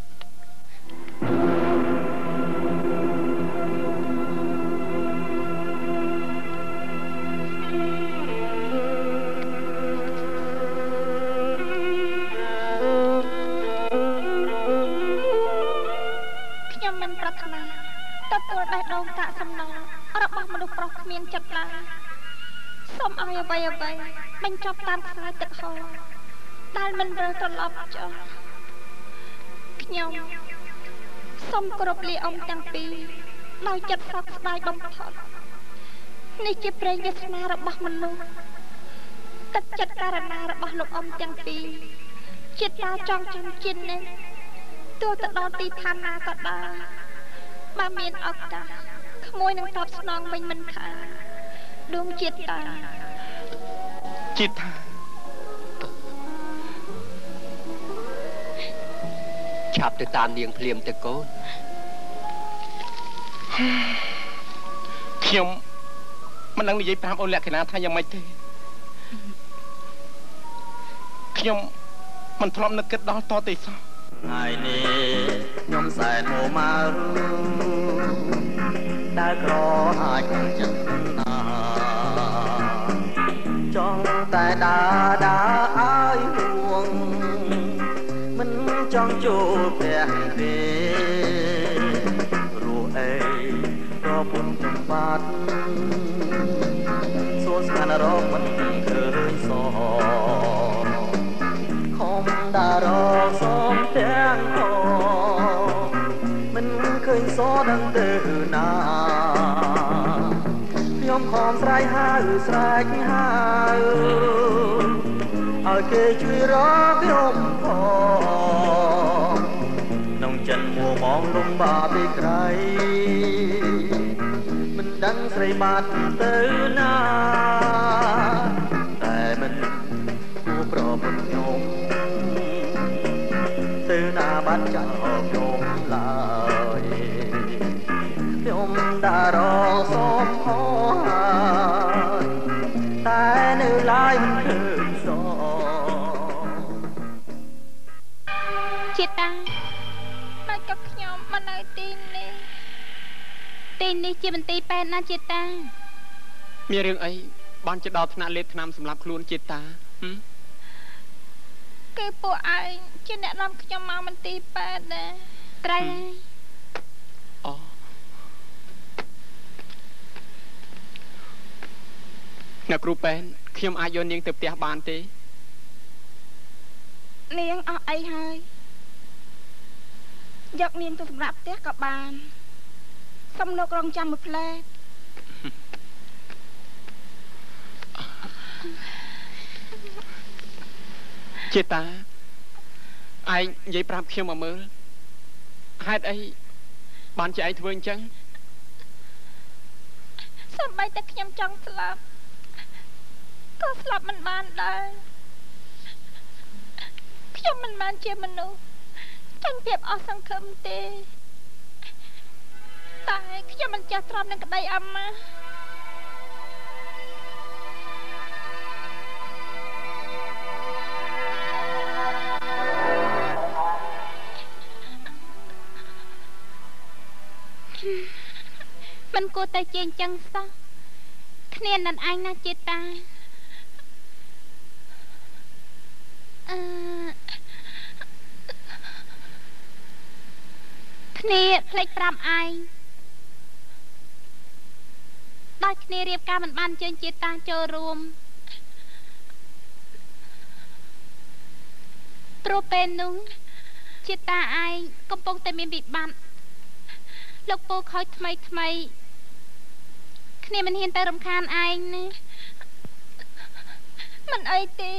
ខ្ញុំមិនប្រាថ្នាទទួលបេះដូងកាកសំណល់របស់មនុស្សប្រុសគ្មានចិត្តឡើយសូមឲ្យអ្វីបញ្ចប់តាមខ្សែទឹកហូរដែលមិនរើត្រឡប់ចុះខ្ញុំសូមគោរពលាអ៊ំទាំងពីរដោយចិត្តសោកស្ដាយបំផុតនេះជាព្រេងវាសនារបស់មនុស្សទឹកចិត្តករណារបស់លោកអ៊ំទាំងពីរចិត្តតាចង់ចាំជិននេះទោះទៅដល់ទីឋានណាក៏ដោយបើមានឱកាសក្មួយនឹងតបស្នងវិញមិនខានដួងចិត្តតាឆាប់ទៅតាមនាងភ្លាមទៅកូនខ្ញុំមិនដឹងនិយាយប្រាប់អូនលក្ខណៈថាយ៉ាងម៉េចទេខ្ញុំមិនធ្លាប់នឹកគិតដល់តទេសោះថ្ងៃនេះខ្ញុំសែនមកមកដើរក្រអាចចិត្តណាចង់តែដើរឲ្យហួងមិនចង់ចូលផ្ទះទេរស់អីក៏ពុនចំបាត់សួរស្មានរកមិនឃើញសខំដើររកសូមទាំងអមិនឃើញសដឹងទៅណាខ្ញុំខំស្រែកហៅស្រែកហៅឲ្យគេជួយរកខ្ញុំផងក្នុងចិត្តមួមងលំបាពីក្រៃមិនដឹងស្រីបាត់ទៅណាតែមិនគួរប្រពន្ធខ្ញុំទៅណាបាត់ចោលខ្ញុំឡើយខ្ញុំដើរសូមហោហើយតែនៅឡើយមិនឃើញសជាតាតែក៏ខ្ញុំមកនៅទីនេះជាមន្ទីរពេទ្យណាជាតាមានរឿងអីបានទៅដល់ថ្នាក់លេបថ្នាំសម្រាប់ខ្លួនជាតាគឺពួកឯងជាអ្នកនាំខ្ញុំមកមន្ទីរពេទ្យណាត្រូវហើយអូអ្នកគ្រូពេទ្យខ្ញុំអាចយកនាងទៅផ្ទះបានទេនាងអស់អីហើយយកនាងទៅសម្រាប់ផ្ទះក៏បានសុំលោករងចាំមួយផ្លែជាតាឯងនិយាយប្រាប់ខ្ញុំមកមើលហេតុអីបានជាឯងធ្វើអញ្ចឹងសូម្បីតែខ្ញុំចង់ស្លាប់ក៏ស្លាប់មិនបានដែរខ្ញុំមិនបានជាមនុស្សចាញ់ភាពអស់សង្ឃឹមទេតែខ្ញុំមិនចេះទ្រាំនឹងក្តីអាម៉ាស់មិនគួរតែជាអញ្ចឹងសោះគ្នានឹងឯងណាជាតាគ្នាភ្លេចប្រាប់ឯងដោយគ្នារៀបការមិនបានជើញជាតាចូលរួមព្រោះពេលនោះជាតាឯងកំពុងតែមានវិបត្តិលោកពូខូចថ្មីគ្នាមិនហ៊ានទៅរំខានឯងណាមិនអីទេ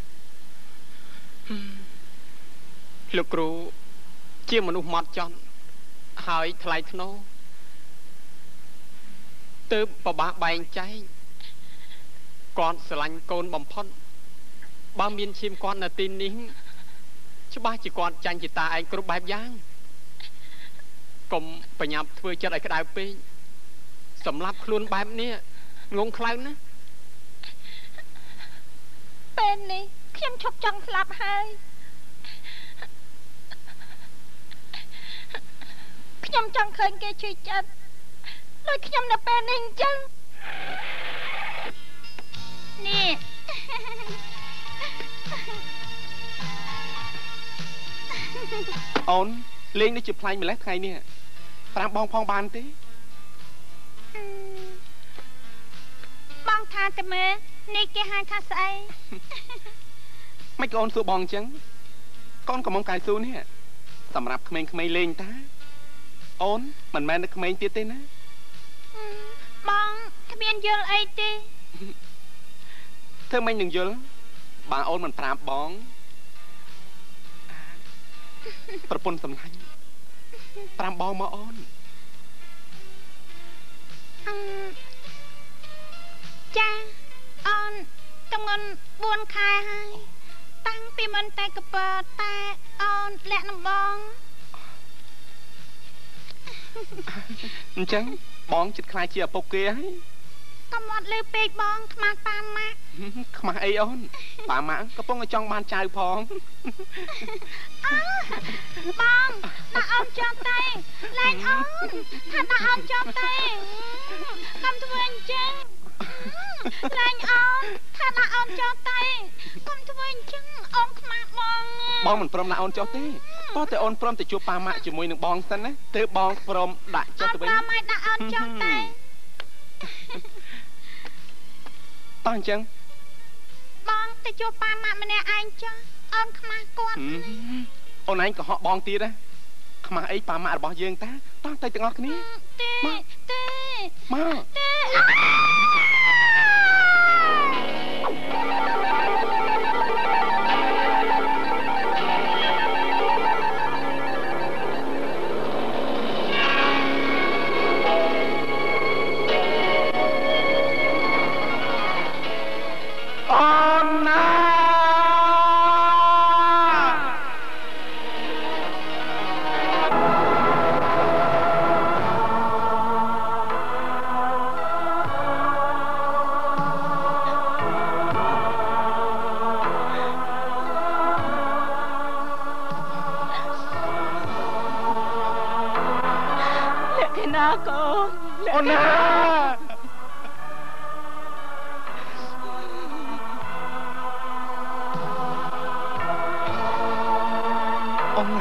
លោកគ្រូជាមនុស្សម៉ត់ចត់ហើយថ្លៃថ្នូរទើបប្របាក់បែងចែកគាត់ស្រឡាញ់កូនបំផុតបើមានឈាមគាត់នៅទីនេះច្បាស់ជាគាត់ចាញ់ជាតាឯងគ្រប់បែបយ៉ាងកុំបញ្ញាប់ធ្វើចិត្តឲ្យក្តៅពេកសម្រាប់ខ្លួនបែបនេះងងខ្លៅណាពេលនេះខ្ញុំឈប់ចង់ស្លាប់ហើយខ្ញុំចង់ឃើញគេជួយចិត្តដូចខ្ញុំនៅពេលនេះអញ្ចឹងនេះអូនលេងនេះជាផ្លាញ់ម្លេះថ្ងៃនេះប្រាប់បងផងបានទេបងថាតែមើលនេះគេហៅថាស្អីមិនក៏អូនសួរបងអញ្ចឹងកូនកំងកាយស៊ូនេះសម្រាប់ក្មេងៗលេងតាអូនមិនមែននៅក្មេងទៀតទេណាបងគ្មានយល់អីទេធ្វើមិននឹងយល់បើអូនមិនប្រាប់បងប្រពន្ធសម្លាញ់ប្រាប់បងមកអូនចាអូនតំងន់4ខែហើយតាំងពីមិនតែកពើតែអូនលាក់នឹងបងអញ្ចឹងបងចិត្តខ្លាចជាឪពុកគេហើយកុំអត់លើពេកបងខ្មាស់ប៉ាម៉ាក់ខ្មាស់អីអូនប៉ាម៉ាក់កំពុងតែចង់បានចៅផងបងដាក់អូនចង់តែលែងអូនថាដាក់អូនចង់តែកុំធ្វើអញ្ចឹងលែងអូនថាដាក់អូនចង់តែកុំធ្វើអញ្ចឹងអូនខ្មាស់បងមិនព្រមដាក់អូនចុះទេតោះតែអូនព្រមទៅជួបប៉ាម៉ាក់ជាមួយនឹងបងសិនណាទើបបងព្រមដាក់ចុះទៅវិញប៉ាម៉ាក់ដាក់អូនចង់តែតោះអញ្ចឹងបងទៅជួបប៉ាម៉ាក់ម្នាក់ឯងចុះអូនខ្មាស់គាត់អូនឯងកុហកបងទៀតណាខ្មាស់អីប៉ាម៉ាក់របស់យើងតាតោះទៅទាំងអស់គ្នាទេមកទេកូនអូនណាអូនណា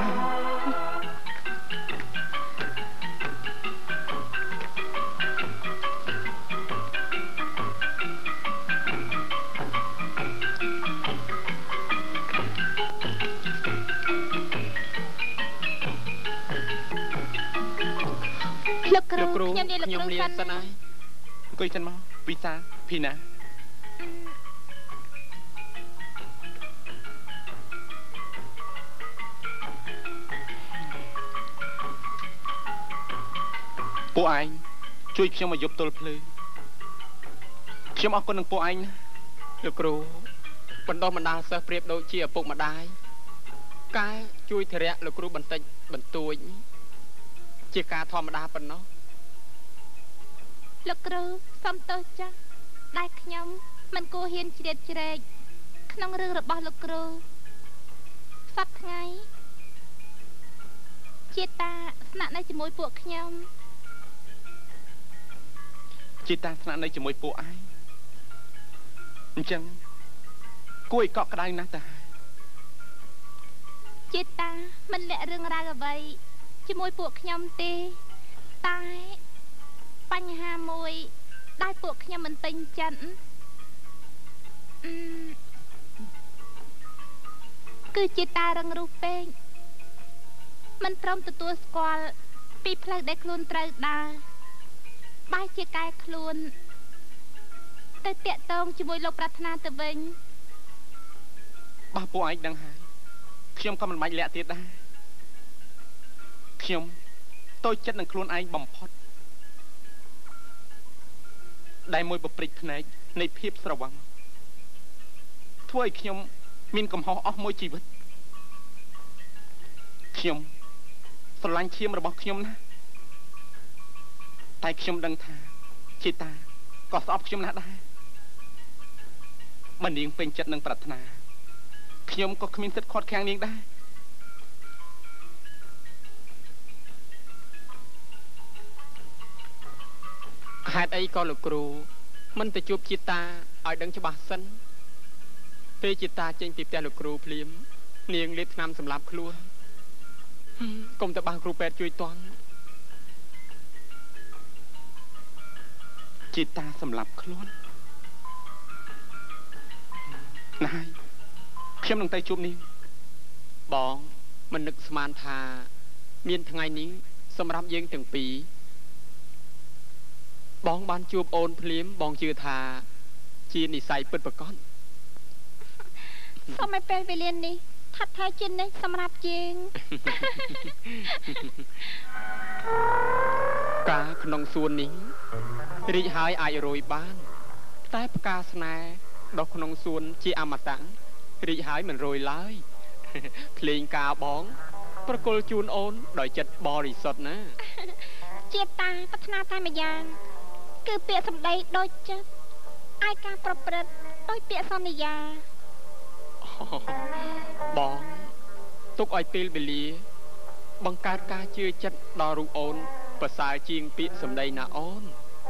លោកគ្រូខ្ញុំនិយាយលោកគ្រូសិនហើយអង្គុយសិនមកវិសាភីណាពួកឯងជួយខ្ញុំមកយប់ទល់ភ្លឺខ្ញុំអរគុណនឹងពួកឯងណាលោកគ្រូបណ្ដុះបណ្ដាលសិស្សប្រៀបដូចជាឪពុកម្ដាយកាយជួយធរៈលោកគ្រូបន្តិចបន្តួចជាការធម្មតាប៉ុណ្ណោះលោកគ្រូសុំទោសចាស់ដែលខ្ញុំមិនគួរហ៊ានជ្រៀតជ្រែកក្នុងរឿងរបស់លោកគ្រូសប្តាហ៍ថ្ងៃជាតាស្នាក់នៅជាមួយពួកខ្ញុំជាតាស្នាក់នៅជាមួយពួកឯងអញ្ចឹងគួរឲ្យកក់ក្ដៅណាស់តាជាតាមិនលាក់រឿងរ៉ាវអ្វីជាមួយពួកខ្ញុំទេតែបញ្ហាមួយដែលពួកខ្ញុំមិនពេញចិត្តគឺជាតារឹងរូសពេកមិនព្រមទទួលស្គាល់ពីផ្លូវដែលខ្លួនត្រូវដើរបែរជាកែខ្លួនទៅតាក់ទងជាមួយលោកប្រាថ្នាទៅវិញបើពួកឯងដឹងហើយខ្ញុំក៏មិនបាច់លាក់ទៀតដែរខ្ញុំតូចចិត្តនឹងខ្លួនឯងបំផុតដែលមួយបព្រិចភ្នែកនៃភាពស្រវឹងធ្វើឲ្យខ្ញុំមានកំហុសអស់មួយជីវិតខ្ញុំស្រឡាញ់ឈាមរបស់ខ្ញុំណាតែខ្ញុំដឹងថាជាតាក៏ស្អប់ខ្ញុំណាស់ដែរបើនាងពេញចិត្តនឹងប្រាថ្នាខ្ញុំក៏គ្មានសិទ្ធិខាត់ខាំងនាងដែរហេតុអីក៏លោកគ្រូមិនទៅជួបជាតាឲ្យដឹងច្បាស់សិនពេលជាតាចេញពីផ្ទះលោកគ្រូភ្លាមនាងលេបថ្នាំសម្លាប់ខ្លួនកុំទៅបាសគ្រូពេទ្យជួយតន់ជាតាសម្លាប់ខ្លួនណាយខ្ញុំនឹងទៅជួបនាងបងមិននឹកស្មានថាមានថ្ងៃនេះសម្រាប់យើងទាំងពីរបងបានជួបអូនភ្លាមបងជឿថាជានិស្ស័យពិតប្រាកដសូមឲ្យពេលវេលានេះថាត់ថែជានិច្ចសម្រាប់យើងការក្នុងសួននេះរីកហើយអាចរយបានតែផ្កាស្នេហ៍ដុះក្នុងសួនជាអមតៈរីកហើយមិនរយឡើយភ្លេងការបងប្រគល់ជូនអូនដោយចិត្តបរិសុទ្ធណាជាតាប្រាថ្នាតែម្យ៉ាងគឺពាក្យសម្ដីដូចចិត្តឯការប្រព្រឹត្តដូចពាក្យសន្យាបងទុកឲ្យពេលវេលាបង្កើតការជឿចិត្តដល់រូបអូនប្រសើរជាងពាក្យសម្ដីណាអូន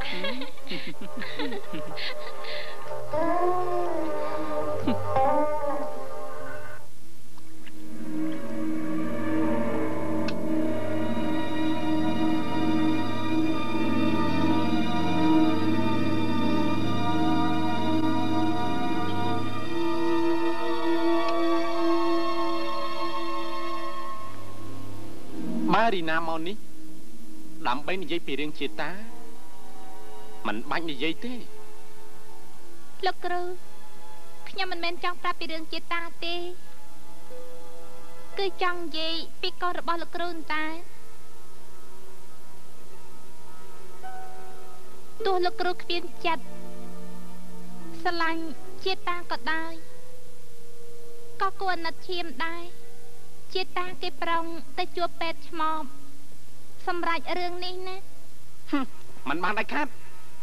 រីណាមកនេះដើម្បីនិយាយពីរឿងជាតាមិនបាច់និយាយទេលោកគ្រូខ្ញុំមិនមែនចង់ប្រាប់ពីរឿងជាតាទេគឺចង់និយាយពីកូនរបស់លោកគ្រូតាទោះលោកគ្រូគ្មានចិត្តស្រឡាញ់ជាតាក៏ដោយក៏គួរអាណិតឈាមដែរជាតាគេប្រុងទៅជួបពេទ្យឆ្មបសម្រាប់រឿងនេះណាមិនបានដាច់ខាត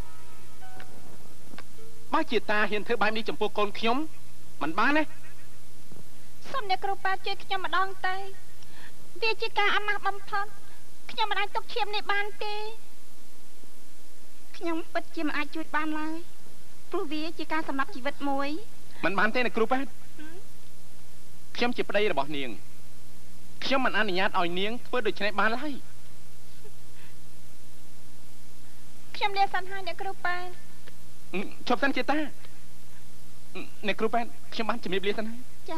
បើជាតាហ៊ានធ្វើបែបនេះចំពោះកូនខ្ញុំមិនបានទេសូមអ្នកគ្រូប៉ាជួយខ្ញុំម្ដងទៅវាជាការអាម៉ាស់បំផុតខ្ញុំមិនអាចទុកឈាមនេះបានទេខ្ញុំពិតជាមិនអាចជួយបានឡើយព្រោះវាជាការសម្លាប់ជីវិតមួយមិនបានទេអ្នកគ្រូប៉ែតខ្ញុំជាប្តីរបស់នាងខ្ញុំមិនអនុញ្ញាតឲ្យនាងធ្វើដូច្នេះបានឡើយខ្ញុំលាសិនហើយអ្នកគ្រូប៉ែនជប់សិនជាតាអ្នកគ្រូប៉ែនខ្ញុំបានជំរាបលាសិនហើយចា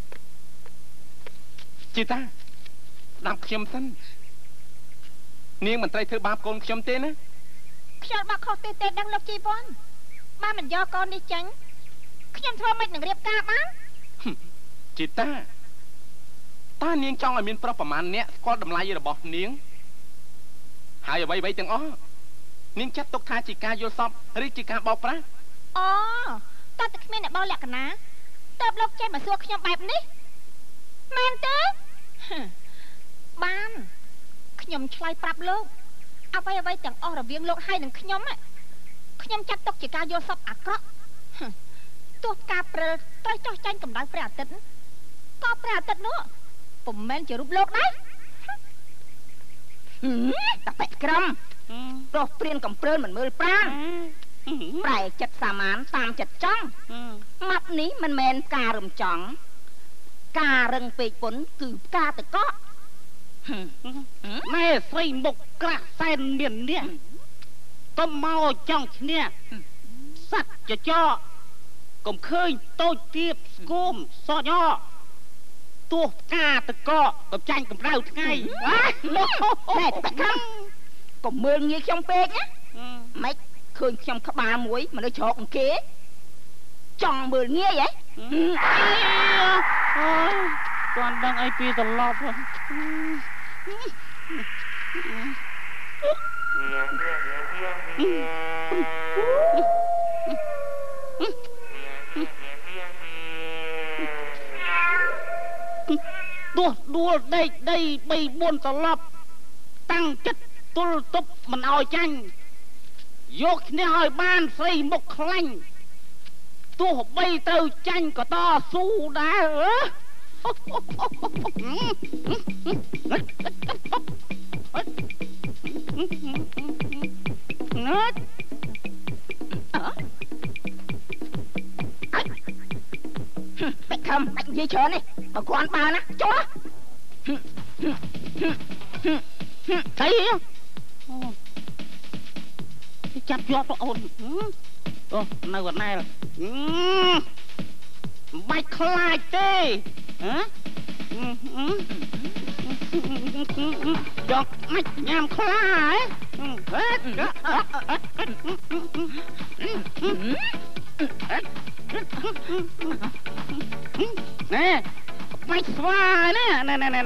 ជាតាស្ដាប់ខ្ញុំសិននាងមិនត្រូវធ្វើបាបកូនខ្ញុំទេណាខ្ញុំបាក់ខុសទេដឹងលោកជីវ័នបានមិនយកកូននេះចាញ់ខ្ញុំធ្វើមិននឹងរៀបការបានជាតានាងចង់ឲ្យមានប្រុសប្រមាណអ្នកស្គាល់តម្លៃរបស់នាងហើយអ្វីៗទាំងអស់នាងចាត់ទុកថាជាការយល់សប្តិឬជាការបោកប្រាស់អូតើតែគ្មានអ្នកបោលក្ខណៈតើបលោកចេះមកសួរខ្ញុំបែបនេះមែនទេបានខ្ញុំឆ្លើយប្រាប់លោកអ្វីទាំងអស់រវាងលោកហើយនិងខ្ញុំចាត់ទុកជាការយល់សប្តិអាក្រក់ទោះការព្រិលត្រូវចោះចាញ់កម្ដៅព្រះអាទិត្យក៏ព្រះអាទិត្យនោះពុំមែនជារូបលោកដែរតាពេក្រំប្រុសព្រានកំព្រើលមិនមើលប្រាណប្រែចិត្តសាមានតាមចិត្តចង់ម៉ាប់នេះមិនមែនការរំចង់ការរឹងពេកពុនគឺការតកកម៉ែស្រីមុខក្រាស់សែនមាននេះកុំមកចង់ឈ្នះសัตว์ចចកុំឃើញតូចទៀបស្គមសញទោះការតកកកំចាញ់កម្ដៅថ្ងៃណែតកាំកុំមើលងាយខ្ញុំពេកណាម៉េចឃើញខ្ញុំក្បាលមួយមនុស្សជ្រកអង្គគេចង់មើលងាយហ៎គាត់ដឹងអីពីត្រឡប់ទោះដួលដេកដី3 4ត្រឡប់តាំងចិត្តទល់ទប់មិនឲ្យចាញ់យកឈ្នះឲ្យបានស្រីមុខខ្លាញ់ទោះបីត្រូវចាញ់ក៏តស៊ូដែរណាត់តែខំបាច់និយាយច្រើននេះបើគាត់បើណាចុះស្អីចាប់យកទៅអូនអូនៅកណ្ដាលបាច់ខ្លាចទេហ៎យកមាច់ញ៉ាំខ្លាហ៎ណែបាច់ស្វាណែ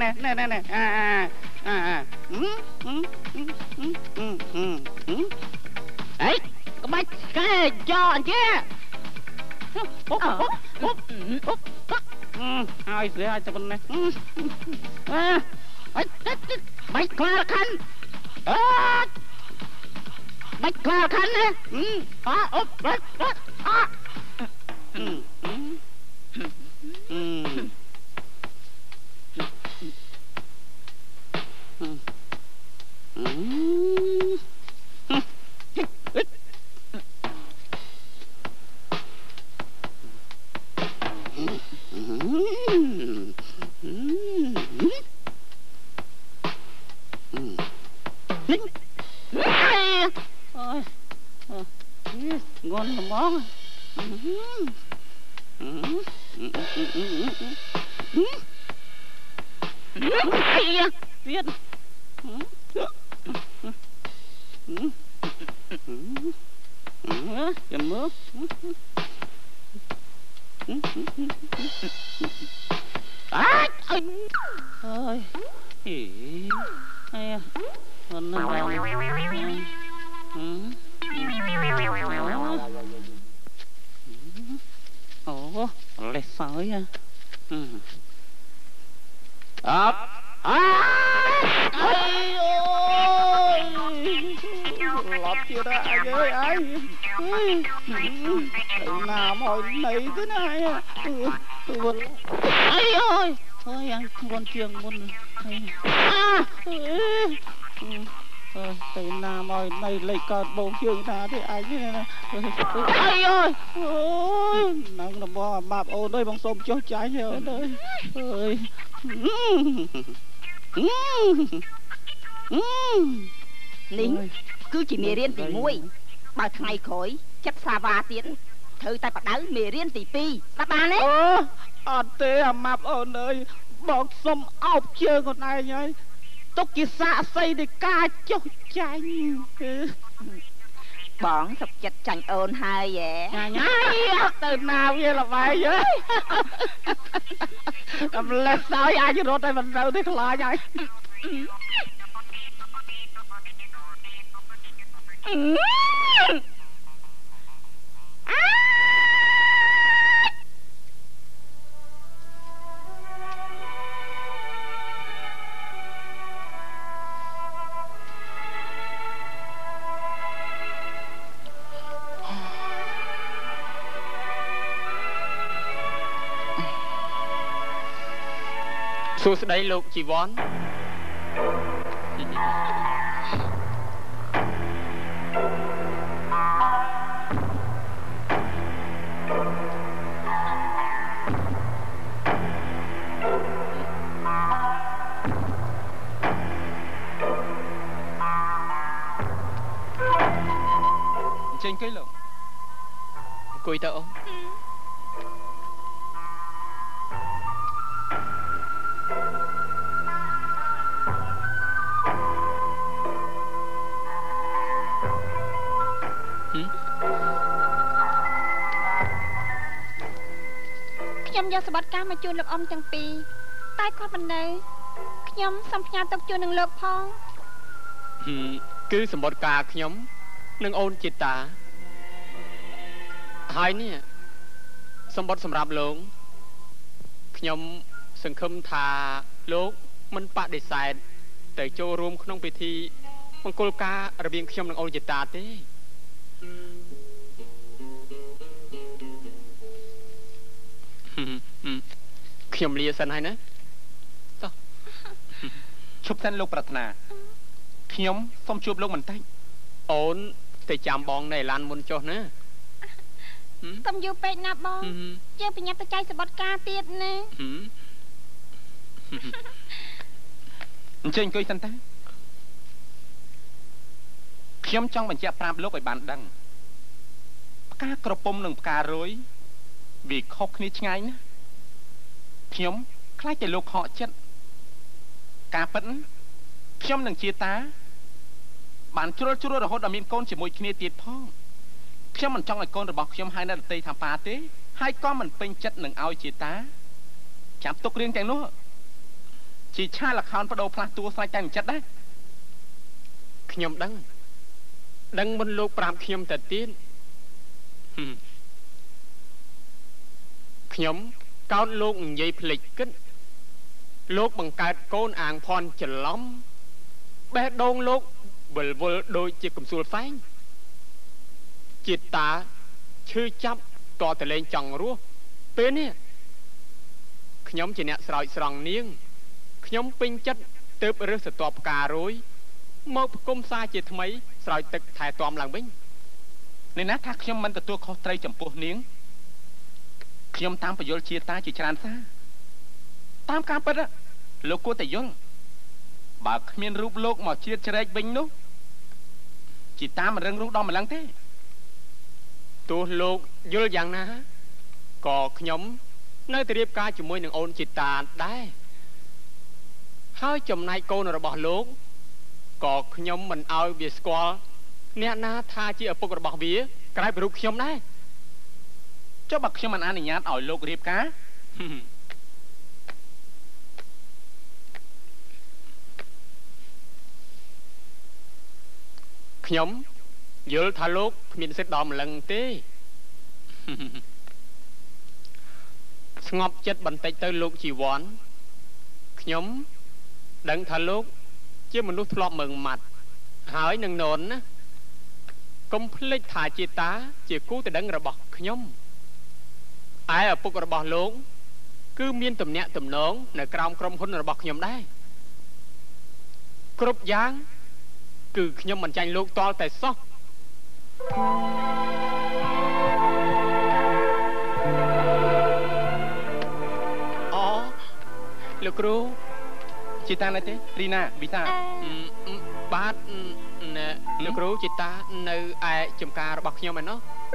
អីក្បាច់កែចោអញ្ចឹងហើយស្រីឲ្យតែប៉ុណ្ណេះអីបាច់ខ្លាខាន់បាច់ខ្លាខាន់ណាអូបាច់ងន់ហ្មងអីទៀតចាំមើលអាចអើយអីអនណាអូលេសសើយអបអើយឡប់ទៀតអើយអើយណាមកនៃទៅណាអីអើយអើយធ្ងន់ជាងមុនទៅណាមកនៅលេខកោតបងជើងថាទេឯងនេះណាអីអើយអូយនឹងតំបងអាម៉ាប់អូនអើយបងសុំចុះចាញ់អូនអើយអើយនេះគឺជាមេរៀនទី1បើថ្ងៃក្រោយចិត្តសាវ៉ាទៀតត្រូវតែបដៅមេរៀនទី2ស្ដាប់បានទេអត់ទេអាម៉ាប់អូនអើយបងសុំអោបជើងខ្លួនឯងហើយទុកជាសាក្សីនៃការចុះចាញ់បងសុខចិត្តចាញ់អូនហើយហ៎ញ៉ាអត់ទៅណាវាល្បែងអើយតែម្លេះសោយអាចរត់ឲ្យមិនទៅទេខ្លាចហើយសួស្តីលោកជីវ័នចេញគេលោកអង្គុយទៅអូនខ្ញុំយកសម្បត្តិការមកជូនលោកអ៊ំទាំងពីរតែគាត់មិននៅខ្ញុំសូមផ្ញើទុកជូននឹងលោកផងគឺសម្បត្តិការខ្ញុំនិងអូនជាតាហើយនេះសម្បត្តិសម្រាប់លោកខ្ញុំសង្ឃឹមថាលោកមិនបដិសេធទៅចូលរួមក្នុងពិធីមង្គលការរវាងខ្ញុំនិងអូនជាតាទេខ្ញុំលាសិនហើយណាតោះឈប់សិនលោកប្រាថ្នាខ្ញុំសូមជួបលោកបន្តិចអូនទៅចាំបងនៅឡានមុនចុះណាកុំយូរពេកណាបងយើងប្រញាប់ទៅចែកសម្បត្តិការទៀតណាអញ្ចឹងអង្គុយសិនតាខ្ញុំចង់បញ្ជាក់ប្រាប់លោកឲ្យបានដឹងផ្កាក្រពុំនិងផ្ការរុយវាខុសគ្នាឆ្ងាយណាខ្ញុំខ្លាចតែលោកខកចិត្តការពិតខ្ញុំនឹងជាតាបានជ្រុលរហូតដល់មានកូនជាមួយគ្នាទៀតផងខ្ញុំមិនចង់ឲ្យកូនរបស់ខ្ញុំហើយនៅដតីថាប៉ាទេហើយក៏មិនពេញចិត្តនឹងឲ្យជាតាចាំទុករឿងទាំងនោះជាឆាលខោនបដូរផ្លាស់តួស្រេចតែមិនចិត្តដែរខ្ញុំដឹងមុនលោកប្រាប់ខ្ញុំទៅទៀតខ្ញុំកោតលោកនិយាយភ្លេចគិតលោកបង្កើតកូនអាងភ័ណ្ឌច្រឡំបេះដូងលោកវិលវល់ដូចជាកំសួលហ្វែងជាតាឈឺចាប់តតលេងចង់រស់ពេលនេះខ្ញុំជាអ្នកស្រោចស្រង់នាងខ្ញុំពេញចិត្តទើបរើសស្ទាប់ផ្ការុយមកផ្គុំសាជាថ្មីស្រោចទឹកថែទាំឡើងវិញនេះណាថាខ្ញុំមិនទទួលខុសត្រូវចំពោះនាងខ្ញុំតាមពយល់ជាតាជាច្រើនសារតាមការពិតលោកគួរតែយល់បើគ្មានរូបលោកមកជ្រៀតជ្រែកវិញនោះជាតាមិនរឹងរូសដល់ម្លឹងទេទោះលោកយល់យ៉ាងណាក៏ខ្ញុំនៅតែរៀបការជាមួយនឹងអូនជាតាដែរហើយចំណែកកូនរបស់លោកក៏ខ្ញុំមិនអោយវាស្គាល់អ្នកណាថាជាឪពុករបស់វាក្រៅពីរូបខ្ញុំដែរចុះបើខ្ញុំមិនអនុញ្ញាតឲ្យលោករៀបការខ្ញុំយល់ថាលោកគ្មានសិទ្ធិដល់ម្លឹងទេស្ងប់ចិត្តបន្តិចទៅលោកជីវ័នខ្ញុំដឹងថាលោកជាមនុស្សធ្លាប់មើងម៉ាត់ហើយនឹងននណាកុំភ្លេចថាជាតាជាគូតដឹងរបស់ខ្ញុំឯឪពុករបស់លោកគឺមានទំនាក់ទំនងនៅក្រោមក្រុមហ៊ុនរបស់ខ្ញុំដែរគ្រប់យ៉ាងគឺខ្ញុំមិនចាញ់លោកតល់តែសោះអូលោកគ្រូជីតានៅទេរីណាវិសាបាទលោកគ្រូជីតានៅឯចំការរបស់ខ្ញុំឯណោះ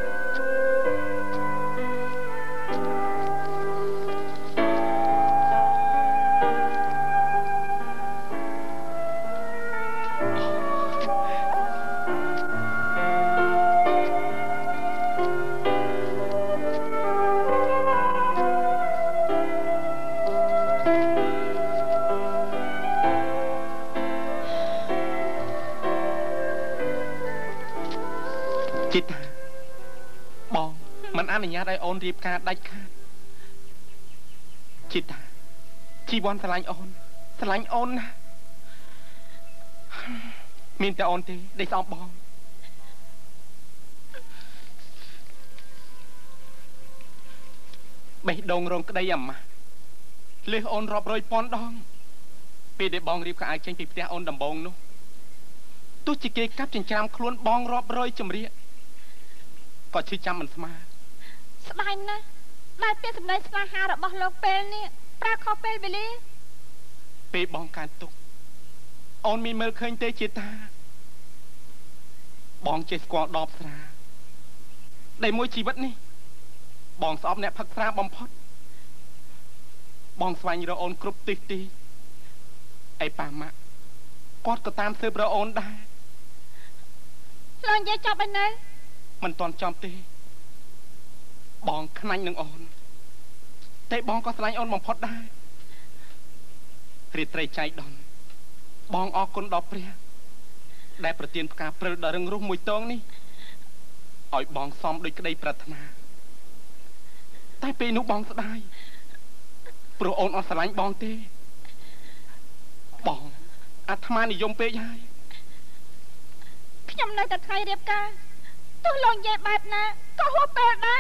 អនុញ្ញាតឲ្យអូនរៀបការដាច់ខាតជីតាជីវ័នស្រឡាញ់អូនណាមានតែអូនទេដែលស្អប់បងបេះដូងរងក្តីអាម៉ាស់លឺអូនរាប់រយពាន់ដងពេលដែលបងរៀបការឲ្យចេញពីផ្ទះអូនដំបងនោះទោះជាគេកាប់ចិញ្ច្រាំខ្លួនបងរាប់រយចម្រៀកក៏ឈឺចាំមិនស្មើស្ដាយណាស់ដែលពេលសម្ដែងស្នេហារបស់លោកពេលនេះប្រើខុសពេលវេលាពេលបងកើតទុកអូនមានមើលឃើញទេជាតាបងចេះស្គាល់ដបស្រាដែលមួយជីវិតនេះបងស្អប់អ្នកផឹកស្រាបំផុតបងស្វែងរកអូនគ្រប់ទិសទីឯប៉ាម៉ាក់គាត់ក៏តាមស៊ើបរកអូនដែរលោកនិយាយចប់ហើយនៅមិនទាន់ចំទេបងខ្នាញ់នឹងអូនតែបងក៏ស្រឡាញ់អូនបំផុតដែររាត្រីចៃដន្យបងអរគុណដល់ព្រះដែលប្រទានផ្កាព្រិលដ៏រឹងរូសមួយតងនេះឲ្យបងសមដោយក្តីប្រាថ្នាតែពេលនោះបងស្ដាយព្រោះអូនអត់ស្រឡាញ់បងទេបងអាត្មានិយមពេកហើយខ្ញុំនៅតែថ្ងៃរៀបការទោះលោកនិយាយបែបណាក៏ហួសពេលដែរ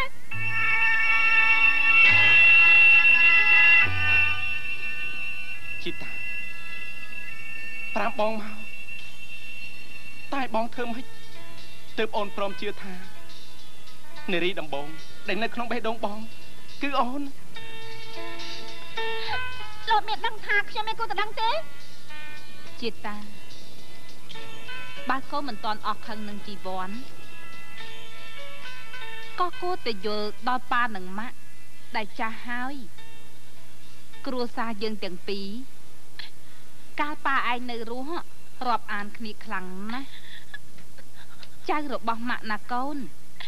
ជីតាប្រាប់បងមកតែបងធ្វើម៉េចទើបអូនព្រមជឿថានារីដំបងដែលនៅក្នុងបេះដូងបងគឺអូនលោកមានដឹងថាខ្ញុំមិនគួរតែដឹងទេជីតាបើកូនមិនតន់អស់ខឹងនឹងជីវ័នក៏គួរតែយល់ដល់ប៉ានិងម៉ាក់ដែលចាស់ហើយគ្រួសារយើងទាំងពីរកាលប៉ាឯងនៅរស់រាប់អានគ្នាខ្លាំងណាស់ចៅរបស់ម៉ាក់ណាកូន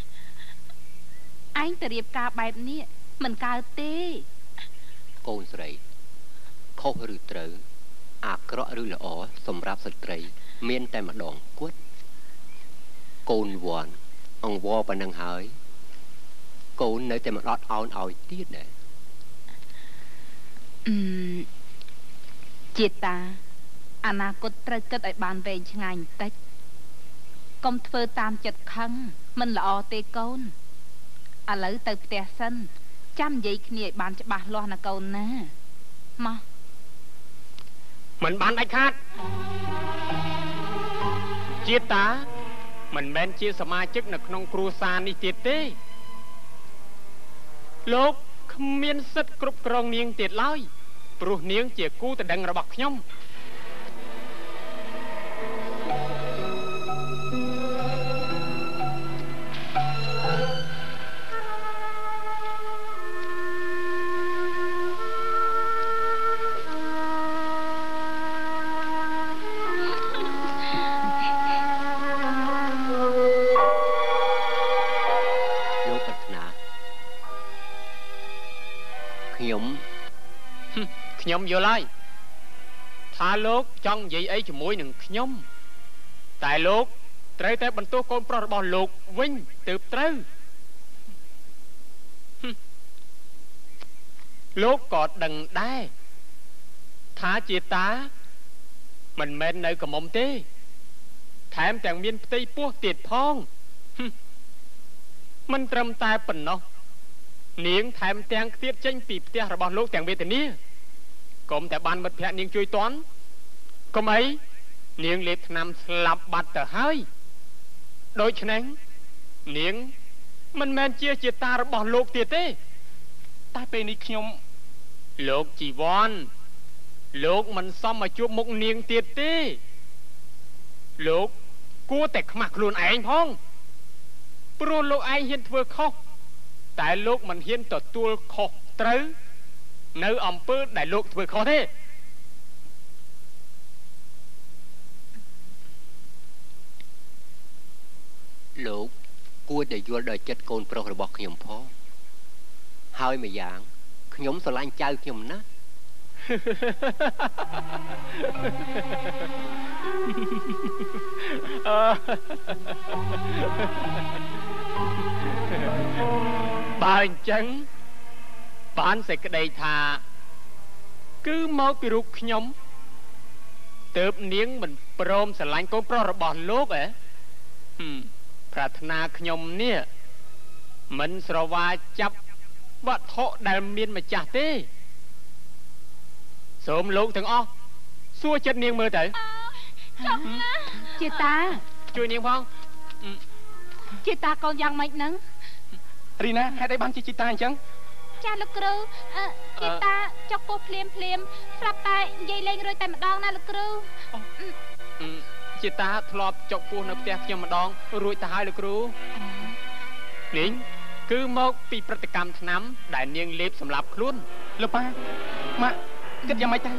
ឯងទៅរៀបការបែបនេះមិនកើតទេកូនស្រីខុសឬត្រូវអាក្រក់ឬល្អសម្រាប់ស្ត្រីមានតែម្ដងគត់កូនវ័នអង្វរប៉ុណ្ណឹងហើយកូននៅតែមិនអត់ឱនឲ្យទៀតដែរជាតាអនាគតត្រូវគិតឲ្យបានវែងឆ្ងាយបន្តិចកុំធ្វើតាមចិត្តខឹងមិនល្អទេកូនឥឡូវទៅផ្ទះសិនចាំនិយាយគ្នាឲ្យបានច្បាស់លាស់ណាកូនណាមកមិនបានដាច់ខាតជាតាមិនមែនជាសមាជិកនៅក្នុងគ្រួសារនេះទៀតទេលោកគ្មានសិទ្ធិគ្រប់គ្រងនាងទៀតឡើយព្រោះនាងជាគូតដឹងរបស់ខ្ញុំខ្ញុំយល់ហើយថាលោកចង់និយាយអីជាមួយនឹងខ្ញុំតែលោកត្រូវតែបន្ទោសកូនប្រុសរបស់លោកវិញទើបត្រូវលោកក៏ដឹងដែរថាជាតាមិនមែននៅកមុំទេថែមទាំងមានផ្ទៃពោះទៀតផងមិនត្រឹមតែប៉ុណ្ណោះនាងថែមទាំងខ្ទាតចេញពីផ្ទះរបស់លោកទាំងវេទនាកុំតែបានមិត្តភក្តិនាងជួយតន់កុំអីនាងលេបថ្នាំស្លាប់បាត់ទៅហើយដូច្នេះនាងមិនមែនជាជាតារបស់លោកទៀតទេតែពេលនេះខ្ញុំលោកជីវ័នលោកមិនសមមកជួបមុខនាងទៀតទេលោកគួរតែខ្មាស់ខ្លួនឯងផងព្រោះលោកឯងហ៊ានធ្វើខុសតែលោកមិនហ៊ានទទួលខុសត្រូវនៅអំពើដែលលោកធ្វើខុសទេលោកគួរតែយល់ដល់ចិត្តកូនប្រុសរបស់ខ្ញុំផងហើយម្យ៉ាងខ្ញុំស្រឡាញ់ចៅខ្ញុំណាស់បើអញ្ចឹងបានសេចក្តីថាគឺមកពីរូបខ្ញុំទើបនាងមិនព្រមស្រឡាញ់កូនប្រុសរបស់លោកប្រាថ្នាខ្ញុំនេះមិនស្រវាចាប់វត្ថុដែលមានម្ចាស់ទេសូមលោកទាំងអស់សួរចិត្តនាងមើលទៅចង់ណាជាតាជួយនាងផងជាតាកូនយ៉ាងម៉េចហ្នឹងរីណាហេតុអីបានជាតាអញ្ចឹងចាលោកគ្រូជាតាចុកពោះភ្លាមស្រាប់តែនិយាយលេងរួចតែម្ដងណាលោកគ្រូជាតាធ្លាប់ចុកពោះនៅផ្ទះខ្ញុំម្ដងរួចទៅហើយលោកគ្រូនាងគឺមកពីប្រតិកម្មថ្នាំដែលនាងលេបសម្រាប់ខ្លួនលោកប៉ាម៉ាក់គិតយ៉ាងម៉េចទៅ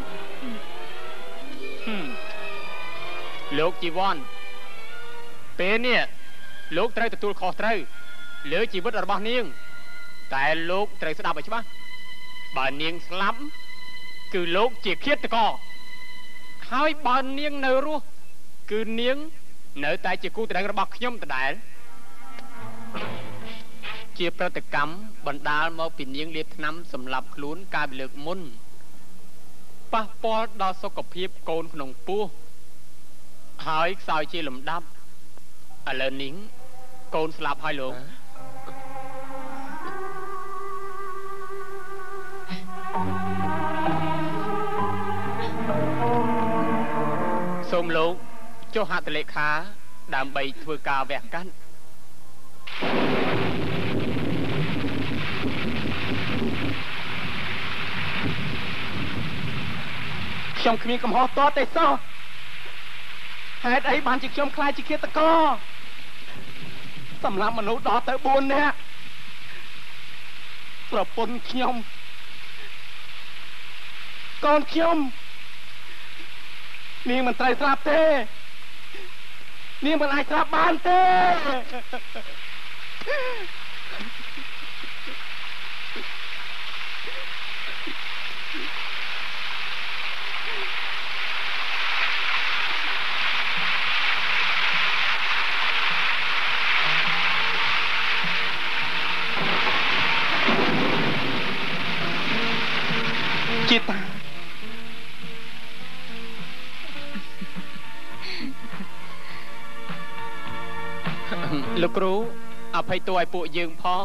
លោកជីវ័នពេលនេះលោកត្រូវទទួលខុសត្រូវលើជីវិតរបស់នាងតែលោកត្រូវស្ដាប់ឲ្យច្បាស់បើនាងស្លាប់គឺលោកជាឃាតករហើយបើនាងនៅរស់គឺនាងនៅតែជាគូត្រឹងរបស់ខ្ញុំដដែលជាប្រតិកម្មបណ្ដាលមកពីនាងលាបថ្នាំសម្រាប់ខ្លួនកាលពីលើកមុនប៉ះពាល់ដល់សុខភាពកូនក្នុងពោះហើយខ្សោយជាលំដាប់ឥឡូវនេះកូនស្លាប់ហើយលោកសូមលោកចុះហត្ថលេខាដើម្បីធ្វើការវះកាត់ខ្ញុំគ្មានកំហុសតទេសោះហេតុអីបានជាខ្ញុំខ្លាចជាឃាតករសម្រាប់មនុស្សដល់ទៅ4នាក់ប្រពន្ធខ្ញុំកូនខ្ញុំនាងមិនត្រូវស្លាប់ទេនាងមិនអាចស្លាប់បានទេជាតាលោកគ្រូអភ័យទោសឲ្យពួកយើងផង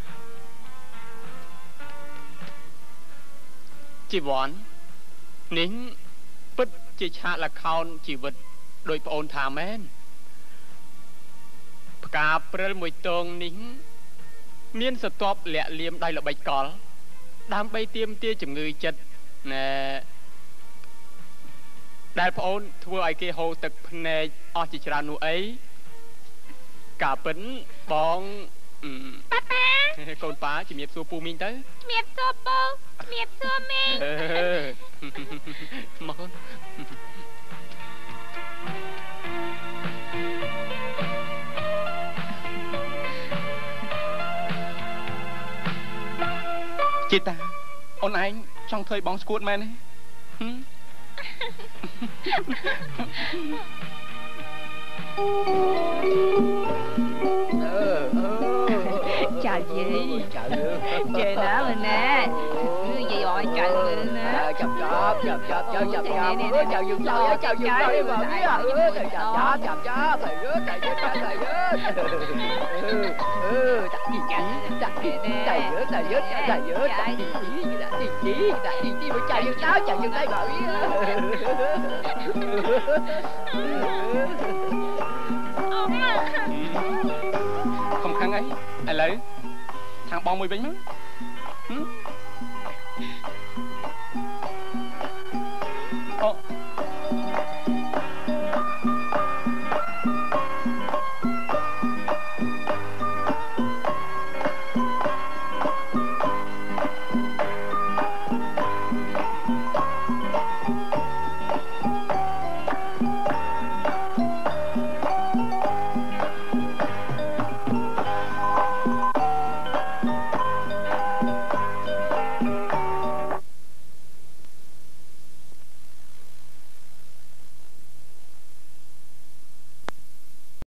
ជីវ័ននេះពិតជាឆាកល្ខោនជីវិតដោយប្អូនថាមែនផ្កាព្រិលមួយតងនេះមានសត្វលាក់លៀមដៃល្បិចកលដើម្បីទាមទារជំងឺចិត្តណែដែលប្អូនធ្វើឲ្យគេហូរទឹកភ្នែកអស់ជាច្រើននោះអីកាពិនបងប៉ាប៉ាកូនប៉ាជំរាបសួរពូមីងទៅជំរាបសួរពូជំរាបសួរមីងមកកូនជីតាអូនឯងចង់ធ្វើឲ្យបងស្គួតមែនទេ chào chị chị đó rồi nè gì gọi chào nè chào chào dùng đó chào dùng đó đi vào đi chào thầy ơi thầy ơi chạy dữ chạy dữ chạy dữ chạy đi mới chạy dữ đó chạy dữ đây bảo ý không khăn ấy ai lấy thằng bong mùi bánh má